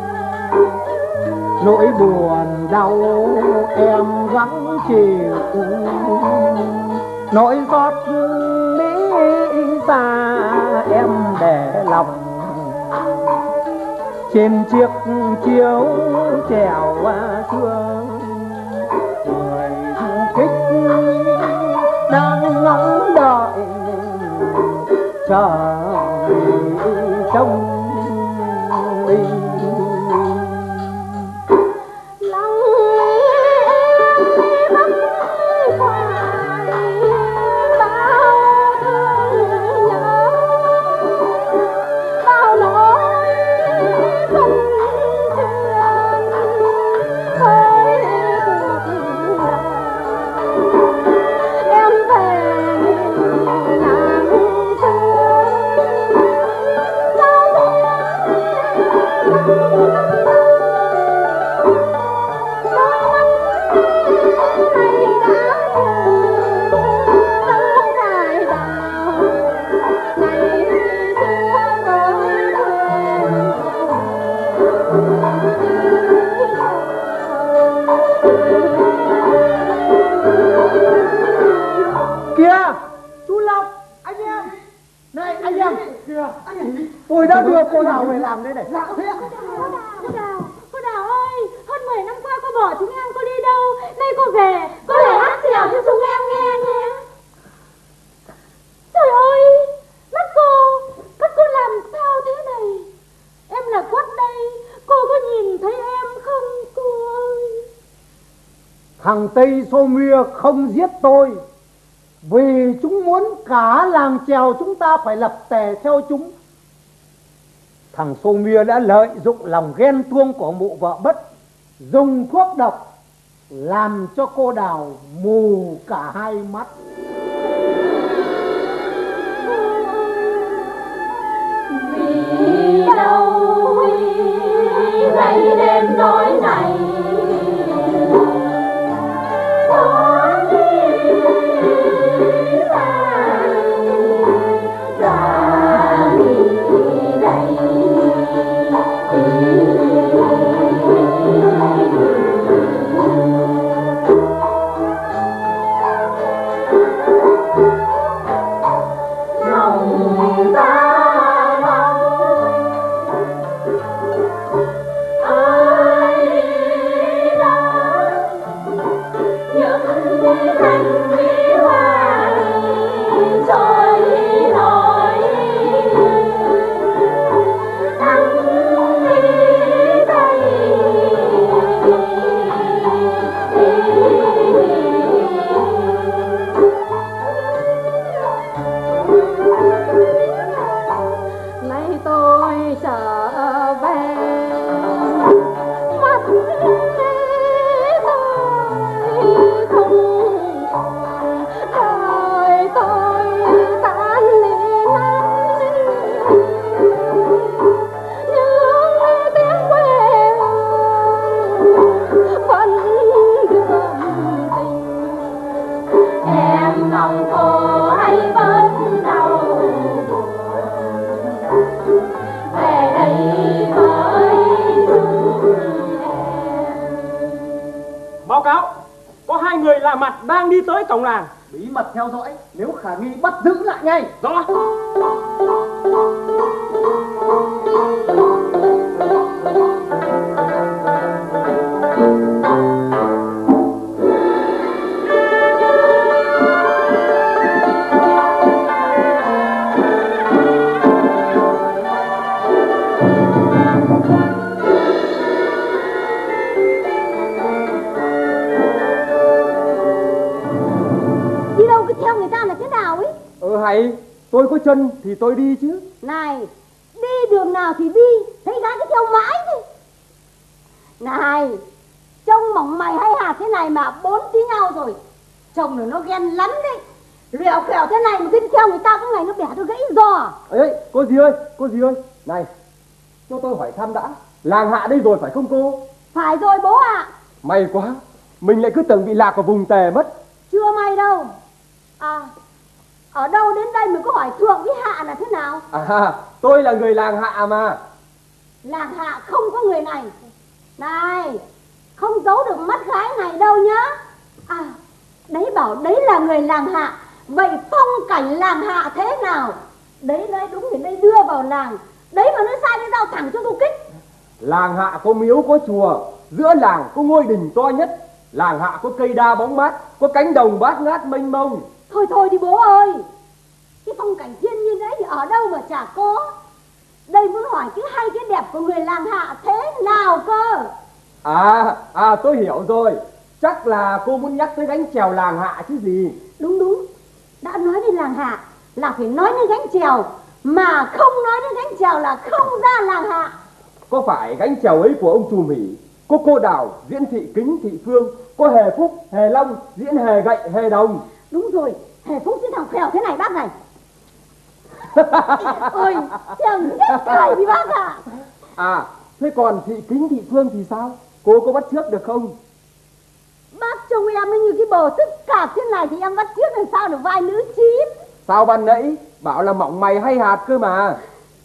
Nỗi buồn đau em gắng chịu, nỗi xót lý xa em để lòng. Trên chiếc chiếu chèo xưa, người du kích đang ngóng đợi chờ trông đi. Tôi đã đưa cô Đào về làm đây này. Dạ, cô Đào, cô Đào, cô Đào ơi, hơn mười năm qua cô bỏ chúng em, cô đi đâu? Nay cô về, cô lại hát chèo cho chúng em nghe nhé. Trời ơi, mắt cô, các cô làm sao thế này? Em là Quất đây, cô có nhìn thấy em không cô ơi? Thằng Tây Xô Mia không giết tôi, vì chúng muốn cả làng chèo chúng ta phải lập tề theo chúng. Thằng Xô Mia đã lợi dụng lòng ghen tuông của mụ vợ Bất, dùng thuốc độc làm cho cô Đào mù cả hai mắt. Vì đâu ngày đêm nói này, ai lòng khổ hay vẫn đau buồn, về đây với chúng em. Báo cáo, có hai người lạ mặt đang đi tới cổng làng. Bí mật theo dõi, nếu khả nghi bắt giữ lại ngay. Rõ. Ừ hay, tôi có chân thì tôi đi chứ. Này, đi đường nào thì đi, thấy gái cứ theo mãi đi. Này, trông mỏng mày hay hạt thế này mà bốn tí nhau rồi. Chồng nó nó ghen lắm đấy. Rẹo khẹo thế này mà cứ đi theo người ta, có ngày nó bẻ tôi gãy giò. Ấy, cô dì ơi, cô dì ơi, này, cho tôi hỏi thăm đã. Làng Hạ đây rồi phải không cô? Phải rồi bố ạ. À. May quá, mình lại cứ tưởng bị lạc ở vùng Tề mất. Chưa may đâu. À, ở đâu đến đây mình có hỏi thượng với hạ là thế nào? À, tôi là người làng Hạ mà. Làng Hạ không có người này. Này, không giấu được mắt gái này đâu nhá. À, đấy bảo đấy là người làng Hạ. Vậy phong cảnh làng Hạ thế nào? Đấy đấy đúng thì đây đưa vào làng. Đấy mà nó sai nó giao thẳng cho tôi kích. Làng Hạ có miếu có chùa, giữa làng có ngôi đình to nhất. Làng Hạ có cây đa bóng mát, có cánh đồng bát ngát mênh mông. Thôi thôi đi bố ơi, cái phong cảnh thiên nhiên đấy thì ở đâu mà chả có. Đây muốn hỏi cái hay cái đẹp của người làng Hạ thế nào cơ? À, à tôi hiểu rồi. Chắc là cô muốn nhắc tới gánh chèo làng Hạ chứ gì. Đúng đúng, đã nói đến làng Hạ là phải nói đến gánh chèo. Mà không nói đến gánh chèo là không ra làng Hạ. Có phải gánh chèo ấy của ông Trùm Hỉ, có cô Đào, diễn thị Kính, thị Phương, có Hề Phúc, Hề Long, diễn Hề Gậy, Hề Đồng. Đúng rồi, Hề Phúc diễn thằng khèo thế này bác này. Ôi, chồng chết cười đi bác ạ. À. à, thế còn thị Kính, thị Phương thì sao? Cô có bắt chước được không? Bác trông em ấy như cái bồ tức cạp thế này thì em bắt chước làm sao được vai nữ chín. Sao ban nãy bảo là mỏng mày hay hạt cơ mà.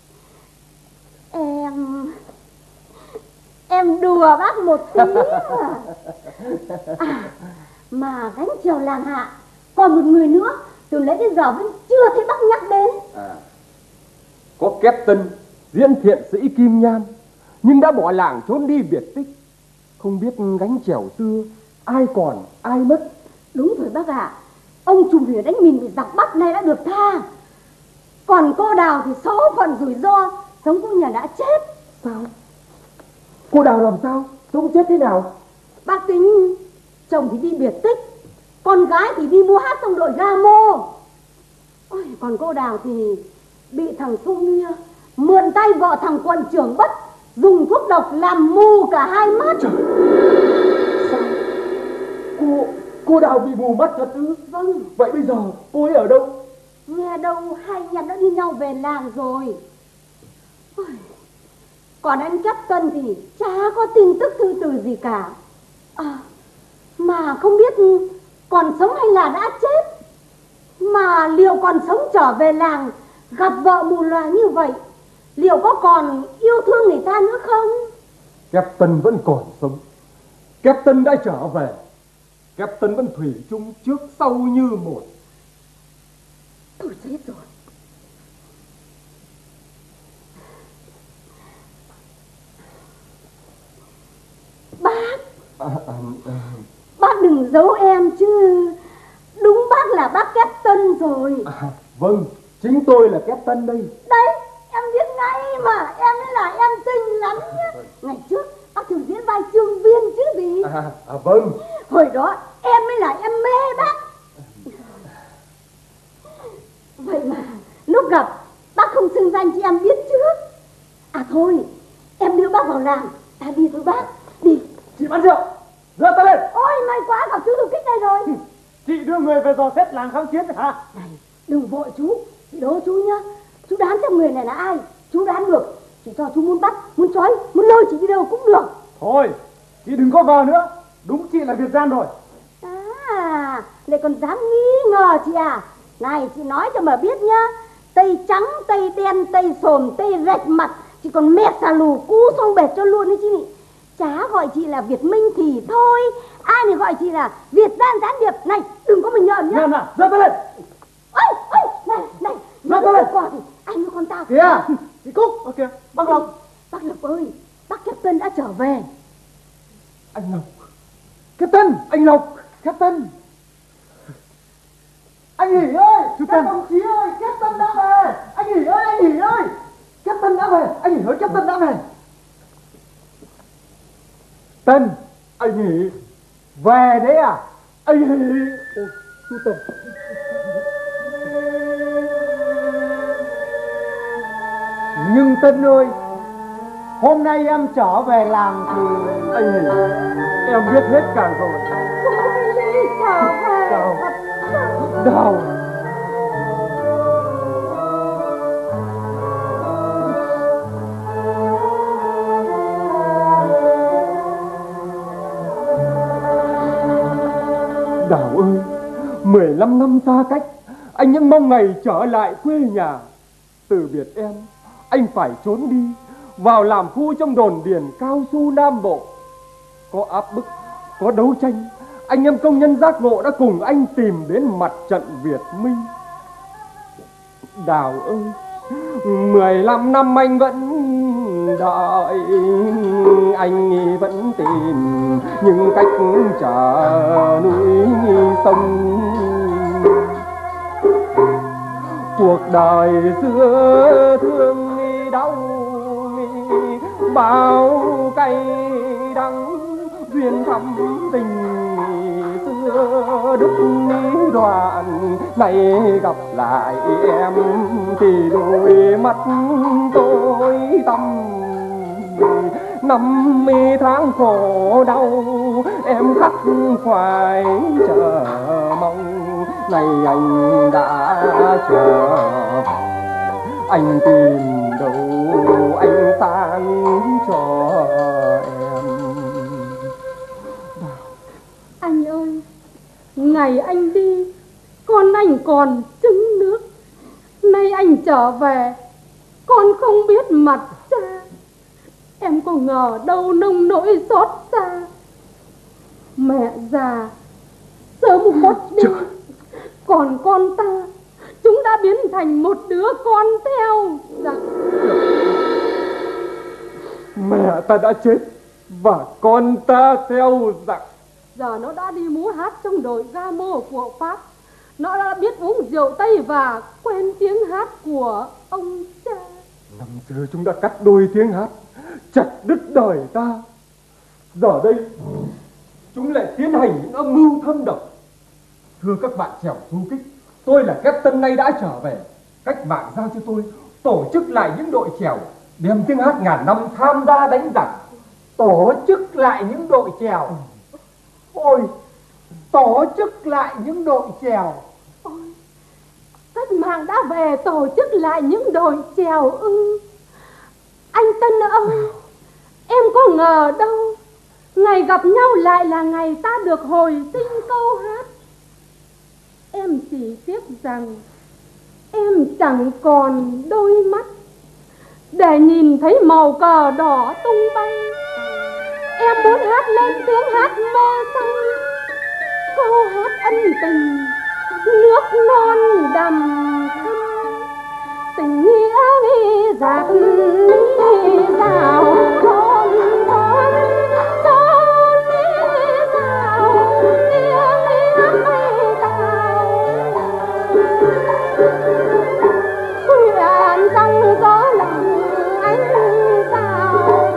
Em... Em đùa bác một tí mà. À, mà gánh chèo làng Hạ còn một người nữa từ lấy đến giờ vẫn chưa thấy bác nhắc đến. À, có Captain diễn thiện sĩ Kim Nhan, nhưng đã bỏ làng trốn đi biệt tích. Không biết gánh chèo xưa ai còn ai mất. Đúng rồi bác ạ. À, ông Trùm Hỉ đánh mình bị giặc bắt nay đã được tha. Còn cô Đào thì số phận rủi ro, sống cũng nhà đã chết. Sao? Cô Đào làm sao? Sống chết thế nào? Bác tính chồng thì đi biệt tích, con gái thì đi mua hát trong đội Gamo. Ôi, còn cô Đào thì bị thằng Sung Nia mượn tay vợ thằng quận trưởng Bất, dùng thuốc độc làm mù cả hai mắt. Trời. Sao? Cô cô Đào bị mù mắt thật ư? Vâng. Vậy bây giờ cô ấy ở đâu? Nghe đâu hai anh em đã đi nhau về làng rồi. Ôi, còn anh Captain thì chả có tin tức thư từ gì cả. À, mà không biết còn sống hay là đã chết. Mà liệu còn sống trở về làng gặp vợ mù lòa như vậy, liệu có còn yêu thương người ta nữa không? Captain vẫn còn sống. Captain đã trở về. Captain vẫn thủy chung trước sau như một. Tôi chết rồi. Bác à, à, à. Bác đừng giấu em chứ. Đúng bác là bác Captain rồi. À, vâng, chính tôi là Captain đây. Đấy, em biết ngay mà. Em ấy là em xinh lắm nhé. Ngày trước bác thường diễn vai Trương Viên chứ gì. À, à vâng. Hồi đó em mới là em mê bác. Vậy mà lúc gặp bác không xưng danh cho em biết trước. À thôi, em đưa bác vào làng. Ta đi thôi bác. Đi. Chị bán rượu, giơ tay lên. Ôi may quá gặp chú Thủ Kích đây rồi. Chị đưa người về dò xét làng kháng chiến hả? Này, đừng vội chú. Chị đố chú nhá. Chú đoán xem người này là ai. Chú đoán được chỉ cho chú muốn bắt, muốn trói, muốn lôi chị đi đâu cũng được. Thôi, chị đừng có vờ nữa. Đúng chị là Việt Gian rồi. À, lại còn dám nghi ngờ chị à. Này chị nói cho mà biết nhá, tây trắng, tây đen, tây sồm, tây rạch mặt, chị còn mẹt xà lù cú xong bệt cho luôn đấy chị. Chả gọi chị là Việt Minh thì thôi, ai thì gọi chị là Việt gian gián điệp. Này đừng có mình nhờn nhá. Nhờn à, giơ tay lên. Ôi ôi, này này, giơ tay lên. Thì anh với con ta kìa, chị Cúc. Ok, bác Lộc. Bác Lộc ơi, bác Captain đã trở về. Anh Lộc. Captain, anh Lộc. Captain. Anh Hỷ ơi, các đồng chí ơi, Captain đã về. Anh Hỷ ơi, anh Hỷ ơi, Captain đã về. Anh Hỷ ơi, Captain đã về. Tân, anh Hỷ về đấy à? Anh Hỷ. Ôi, chú Tân. Nhưng Tân ơi, hôm nay em trở về làng thì anh Hỷ, em biết hết cả rồi. Trở về. Đào, Đào. Đào ơi, mười lăm năm xa cách, anh vẫn mong ngày trở lại quê nhà. Từ biệt em, anh phải trốn đi, vào làm phu trong đồn điền cao su Nam Bộ. Có áp bức, có đấu tranh, anh em công nhân giác ngộ đã cùng anh tìm đến mặt trận Việt Minh. Đào ơi, mười lăm năm anh vẫn đợi, anh vẫn tìm những cách trả núi sông. Cuộc đời xưa thương đau, bao cay đắng, duyên thắm tình xưa đứt đoạn. Nay gặp lại em thì đôi mắt tôi tăm, năm mươi tháng khổ đau em khắc khoải chờ mong. Nay anh đã trở về, anh tìm đâu anh sang cho em. Anh ơi, ngày anh đi, con anh còn trứng nước. Nay anh trở về, con không biết mặt cha. Em có ngờ đâu nông nỗi xót xa. Mẹ già sớm khuất đi, còn con ta, chúng đã biến thành một đứa con theo giặc. Mẹ ta đã chết và con ta theo giặc. Giờ nó đã đi múa hát trong đội ga mô của Pháp. Nó đã biết uống rượu Tây và quên tiếng hát của ông cha. Năm xưa chúng đã cắt đôi tiếng hát, chặt đứt đời ta. Giờ đây chúng lại tiến hành những âm mưu thâm độc. Thưa các bạn chèo du kích, tôi là Captain nay đã trở về. Cách mạng giao cho tôi tổ chức lại những đội chèo, đem tiếng hát ngàn năm tham gia đánh giặc. Tổ chức lại những đội chèo. Ôi, tổ chức lại những đội chèo. Ôi, cách mạng đã về tổ chức lại những đội chèo ư? Anh Tân ơi, em có ngờ đâu ngày gặp nhau lại là ngày ta được hồi sinh câu hát. Em chỉ tiếc rằng em chẳng còn đôi mắt để nhìn thấy màu cờ đỏ tung bay. Em muốn hát lên tiếng hát mơ say, câu hát ân tình nước non đầm thắm, tình nghĩa giặc rào thôn thôn thôn rào tiếng mây tàu huyện răng gió lòng anh sao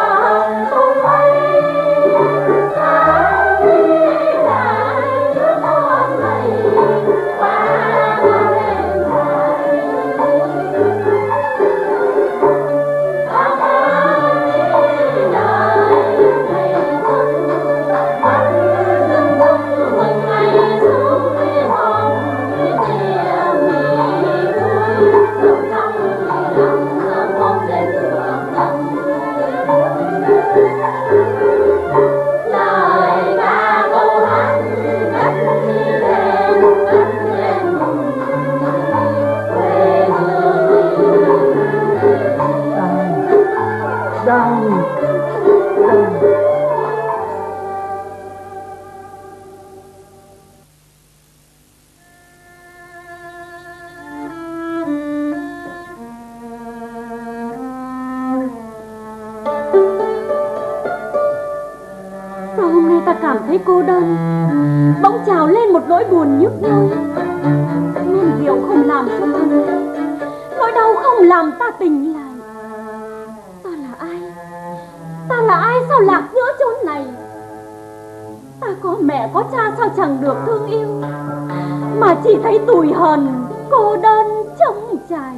Hãy subscribe cho kênh Ghiền Mì Gõ để không bỏ lỡ đau đau. Sao hôm nay ta cảm thấy cô đơn, bỗng trào lên một nỗi buồn nhức nhối. Men rượu không làm cho ta ngủ, nỗi đau không làm ta tỉnh lại. Ta là ai? Ta là ai sao lạc giữa chốn này? Ta có mẹ có cha sao chẳng được thương yêu, mà chỉ thấy tủi hờn, cô đơn trống trải.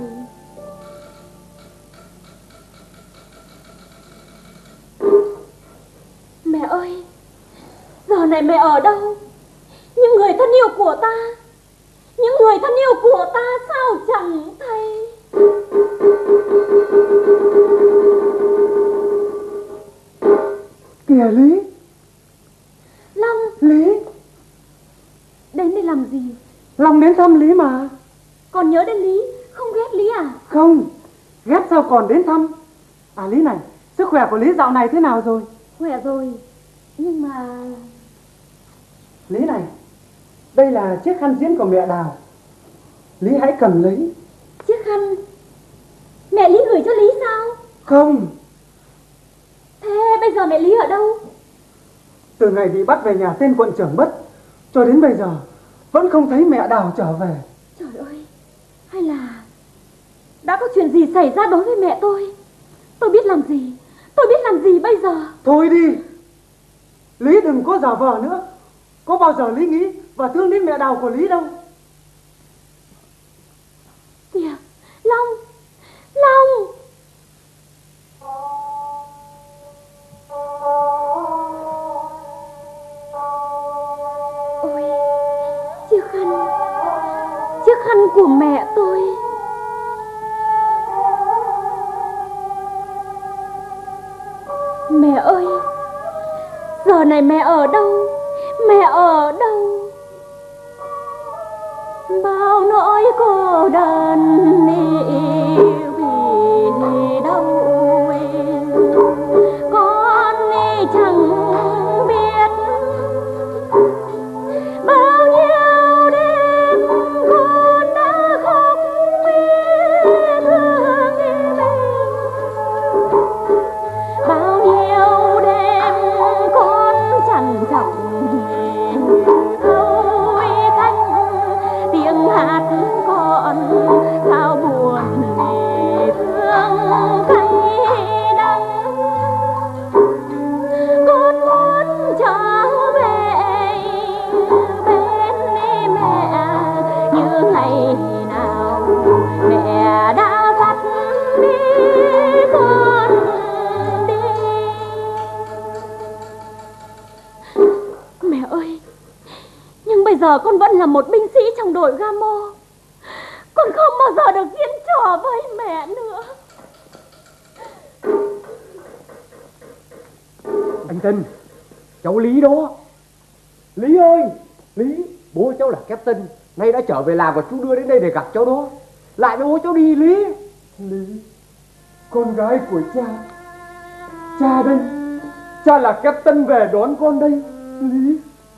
Mẹ ơi, giờ này mẹ ở đâu? Những người thân yêu của ta, những người thân yêu của ta sao chẳng thấy? Kìa Lý. Long. Lý. Đến đây làm gì? Long đến thăm Lý mà. Còn nhớ đến Lý, không ghét Lý à? Không, ghét sao còn đến thăm. À Lý này, sức khỏe của Lý dạo này thế nào rồi? Khỏe rồi, nhưng mà... Lý này, đây là chiếc khăn diễn của mẹ Đào. Lý hãy cầm lấy. Chiếc khăn? Mẹ Lý gửi cho Lý sao? Không. Thế bây giờ mẹ Lý ở đâu? Từ ngày bị bắt về nhà tên quận trưởng Bất cho đến bây giờ vẫn không thấy mẹ Đào trở về. Trời ơi, hay là đã có chuyện gì xảy ra đối với mẹ tôi? Tôi biết làm gì? Tôi biết làm gì bây giờ? Thôi đi, Lý đừng có giả vờ nữa. Có bao giờ Lý nghĩ và thương đến mẹ Đào của Lý đâu. Kìa, Long, Long. Ôi, chiếc khăn, chiếc khăn của mẹ tôi. Mẹ ơi, giờ này mẹ ở đâu? Mẹ ở đâu? Bao nỗi cô đơn vì đâu con chẳng biết. Bao nhiêu đêm con đã khóc thương mình. Bao nhiêu đêm con chẳng chọc thôi cánh tiếng hát con sao buồn vì thương cay đắng. Con muốn trở về bên mẹ như ngày nào mẹ đã dắt đi con đi. Mẹ ơi, nhưng bây giờ con vẫn là một binh sĩ trong đội Gamo. Con không bao giờ được diễn trò với mẹ nữa. Anh Tân, cháu Lý đó. Lý ơi, Lý, bố cháu là Captain, nay đã trở về làm và chú đưa đến đây để gặp cháu đó. Lại với bố cháu đi Lý. Lý, con gái của cha. Cha đây, cha là Captain về đón con đây. Lý.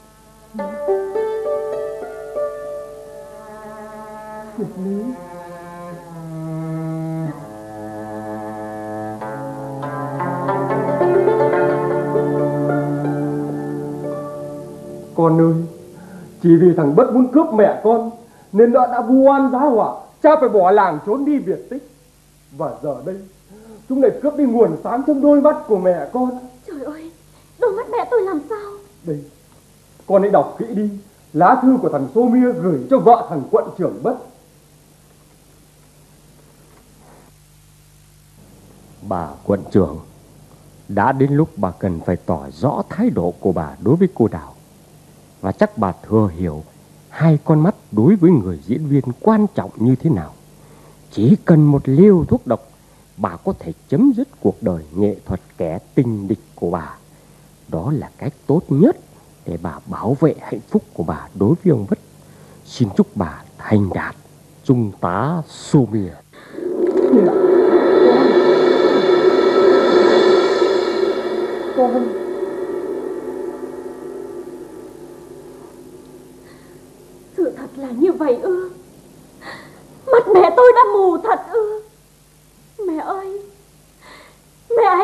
Lý. Con ơi, chỉ vì thằng Bất muốn cướp mẹ con nên đã đã vu oan giá họa, cha phải bỏ làng trốn đi biệt tích. Và giờ đây chúng lại cướp đi nguồn sáng trong đôi mắt của mẹ con. Trời ơi, đôi mắt mẹ tôi làm sao? Đây, con hãy đọc kỹ đi lá thư của thằng Sô Mia gửi cho vợ thằng quận trưởng Bất. Bà quận trưởng, đã đến lúc bà cần phải tỏ rõ thái độ của bà đối với cô Đào. Và chắc bà thừa hiểu hai con mắt đối với người diễn viên quan trọng như thế nào. Chỉ cần một liều thuốc độc, bà có thể chấm dứt cuộc đời nghệ thuật kẻ tình địch của bà. Đó là cách tốt nhất để bà bảo vệ hạnh phúc của bà đối với ông Bất. Xin chúc bà thành đạt, trung tá Sô Mia.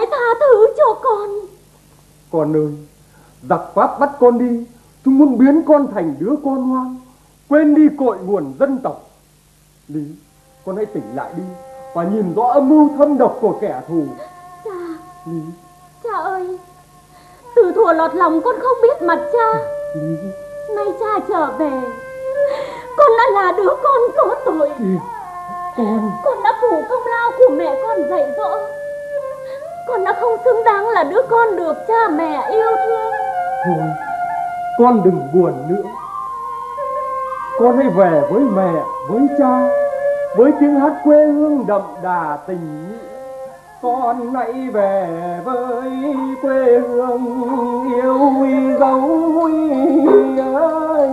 tha thứ cho con. Con ơi, giặc Pháp bắt con đi, chúng muốn biến con thành đứa con hoang, quên đi cội nguồn dân tộc. Lý, con hãy tỉnh lại đi và nhìn rõ âm mưu thâm độc của kẻ thù. Cha, Lý, cha ơi, từ thuở lọt lòng con không biết mặt cha. Lý, nay cha trở về, con đã là đứa con có tội. Lý, con Con đã phủ công lao của mẹ con dạy dỗ. Con đã không xứng đáng là đứa con được cha mẹ yêu thương. thôi, con đừng buồn nữa. Con hãy về với mẹ, với cha, với tiếng hát quê hương đậm đà tình nghĩa. Con hãy về với quê hương yêu dấu ấy.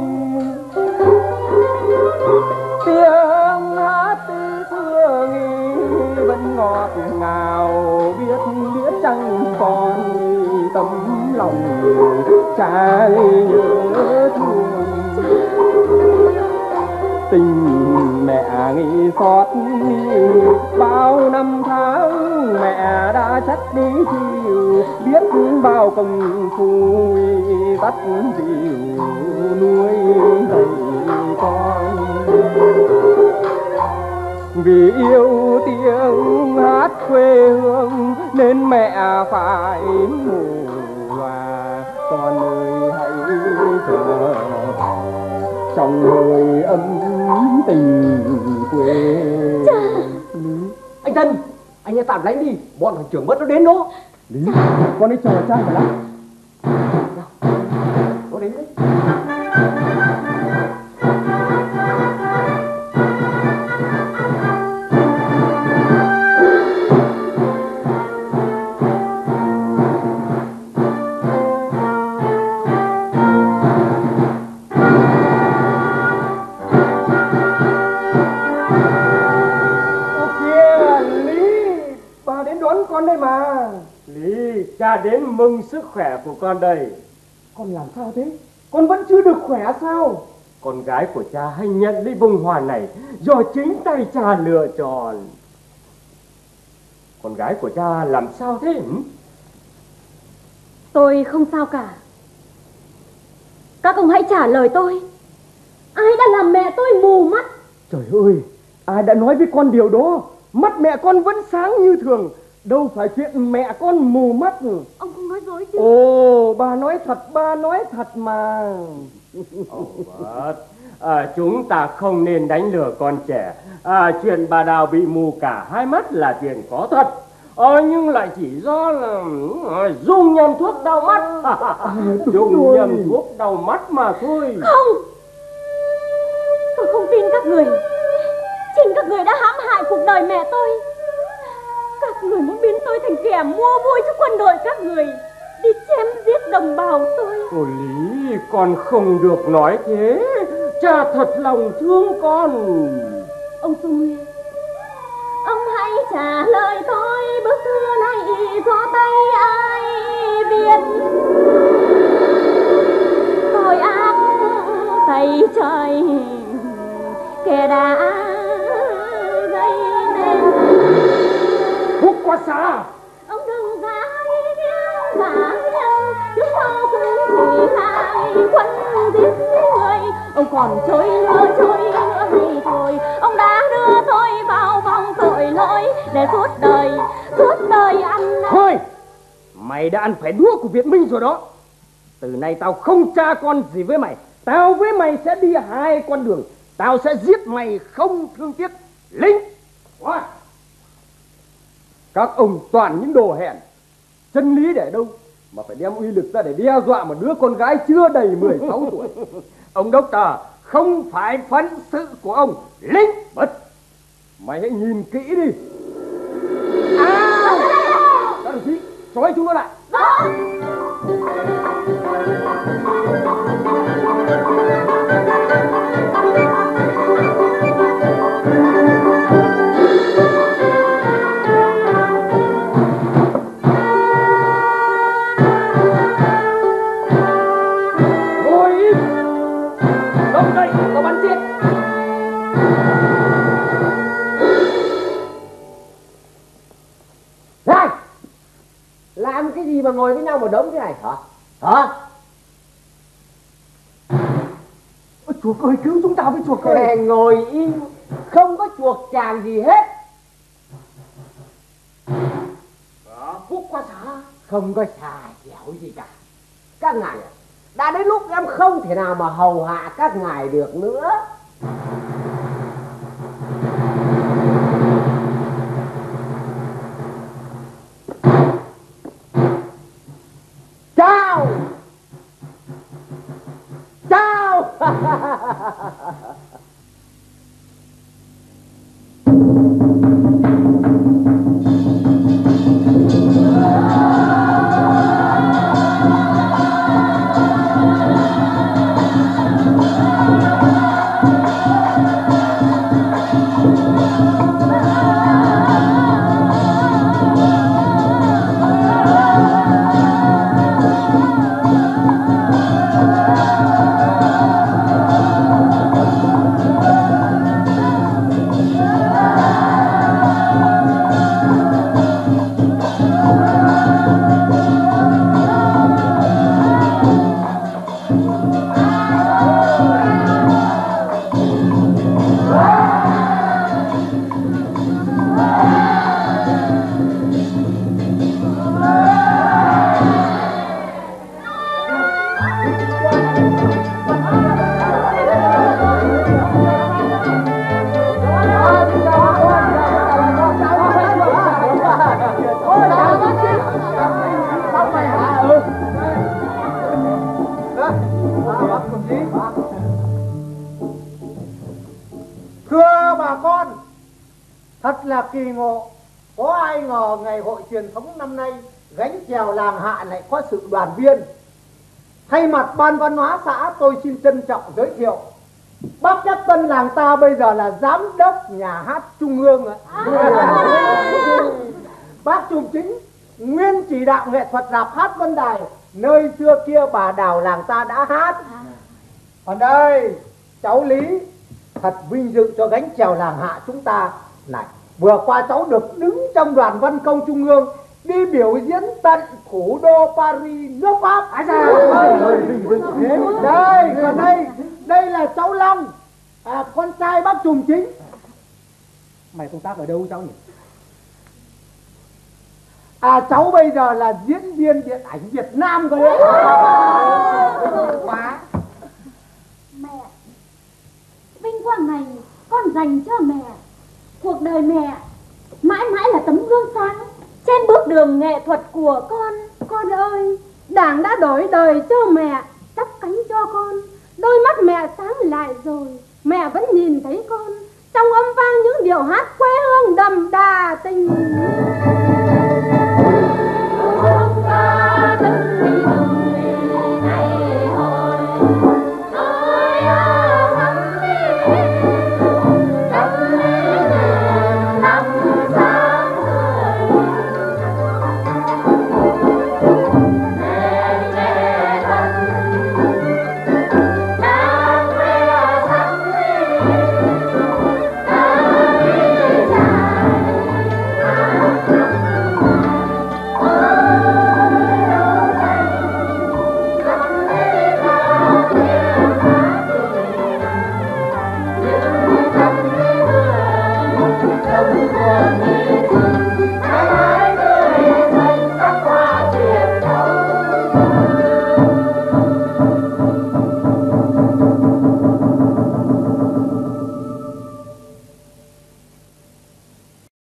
Tiếng hát thương vẫn ngọt ngào, biết biết chăng con tấm lòng cha nhớ thương. Tình mẹ nghĩ xót bao năm tháng, mẹ đã chắc đi chịu, biết bao công phu tắt dịu nuôi dạy con. Vì yêu tiếng hát quê hương nên mẹ phải mù loà. Con ơi hãy trở về trong hơi ấm tình quê. Anh Tân, anh hãy tạm lánh đi, bọn thằng trưởng mất nó đến đó. Lý, con đi chờ cha mà lắm. Nó đến đấy. Con đây mà. Lý, cha đến mừng sức khỏe của con đây. Con làm sao thế? Con vẫn chưa được khỏe sao? Con gái của cha hãy nhận lấy bông hoa này do chính tay cha lựa chọn. Con gái của cha làm sao thế? Tôi không sao cả. Các ông hãy trả lời tôi. Ai đã làm mẹ tôi mù mắt? Trời ơi, ai đã nói với con điều đó? Mắt mẹ con vẫn sáng như thường, đâu phải chuyện mẹ con mù mắt. Ông không nói dối chứ? Ồ, bà nói thật, bà nói thật mà. Ồ, à, chúng ta không nên đánh lừa con trẻ. À, chuyện bà Đào bị mù cả hai mắt là chuyện có thật. Ờ, nhưng lại chỉ do là à, dùng nhầm thuốc đau mắt. À, dùng nhầm thuốc đau mắt mà thôi. Không, tôi không tin các người. Chính các người đã hãm hại cuộc đời mẹ tôi. Các người muốn biến tôi thành kẻ mua vui cho quân đội các người, đi chém giết đồng bào tôi. Cô Lý, con không được nói thế. Cha thật lòng thương con. Ông Xuân Nguyên, ông hãy trả lời tôi, bức thư này do tay ai viết? Tội ác tay trời kẻ đã gây nên. Hút quá xa. Ông đừng giả giả nhân, chúng ta cũng chỉ hai quân giết người. Ông còn trôi nữa trôi nữa hay thôi, ông đã đưa tôi vào vòng tội lỗi để suốt đời suốt đời ăn năn. Thôi, mày đã ăn phải đũa của Việt Minh rồi đó. Từ nay tao không cha con gì với mày. Tao với mày sẽ đi hai con đường. Tao sẽ giết mày không thương tiếc. Lính, các ông toàn những đồ hèn. Chân lý để đâu mà phải đem uy lực ra để đe dọa một đứa con gái chưa đầy mười sáu tuổi. Ông đốc tờ, không phải phận sự của ông. Lính, bật. Mày hãy nhìn kỹ đi. À, các đồng chí, trói chúng nó lại. Làm cái gì mà ngồi với nhau một đống thế này hả? Hả? Ôi, chuộc ơi, cứu chúng ta với chuộc ơi. Ngồi im, không có chuộc chàng gì hết. Phúc quá xá, không có xà dẻo gì cả. Các ngài đã đến lúc em không thể nào mà hầu hạ các ngài được nữa. Chào chào. Thưa bà con, thật là kỳ ngộ, có ai ngờ ngày hội truyền thống năm nay gánh chèo làng Hạ lại có sự đoàn viên. Thay mặt ban văn hóa xã, tôi xin trân trọng giới thiệu bác Nhất Tân làng ta bây giờ là giám đốc nhà hát Trung ương ạ. Bác Trùm Chính nguyên chỉ đạo nghệ thuật rạp hát Vân Đài, nơi xưa kia bà Đào làng ta đã hát. Còn đây cháu Lý thật vinh dự cho gánh chèo làng Hạ chúng ta. Này, vừa qua cháu được đứng trong đoàn văn công Trung ương đi biểu diễn tận thủ đô Paris, nước Pháp. À, đây, còn đây, đây là cháu Long, à, con trai bác Trùm Chính. Mày công tác ở đâu cháu nhỉ? À, cháu bây giờ là diễn viên điện ảnh Việt Nam cơ đấy. Quá. Mẹ, vinh quang này con dành cho mẹ. Cuộc đời mẹ mãi mãi là tấm gương sáng trên bước đường nghệ thuật của con. Con ơi, Đảng đã đổi đời cho mẹ, chắp cánh cho con. Đôi mắt mẹ sáng lại rồi, mẹ vẫn nhìn thấy con trong âm vang những điệu hát quê hương đậm đà tình.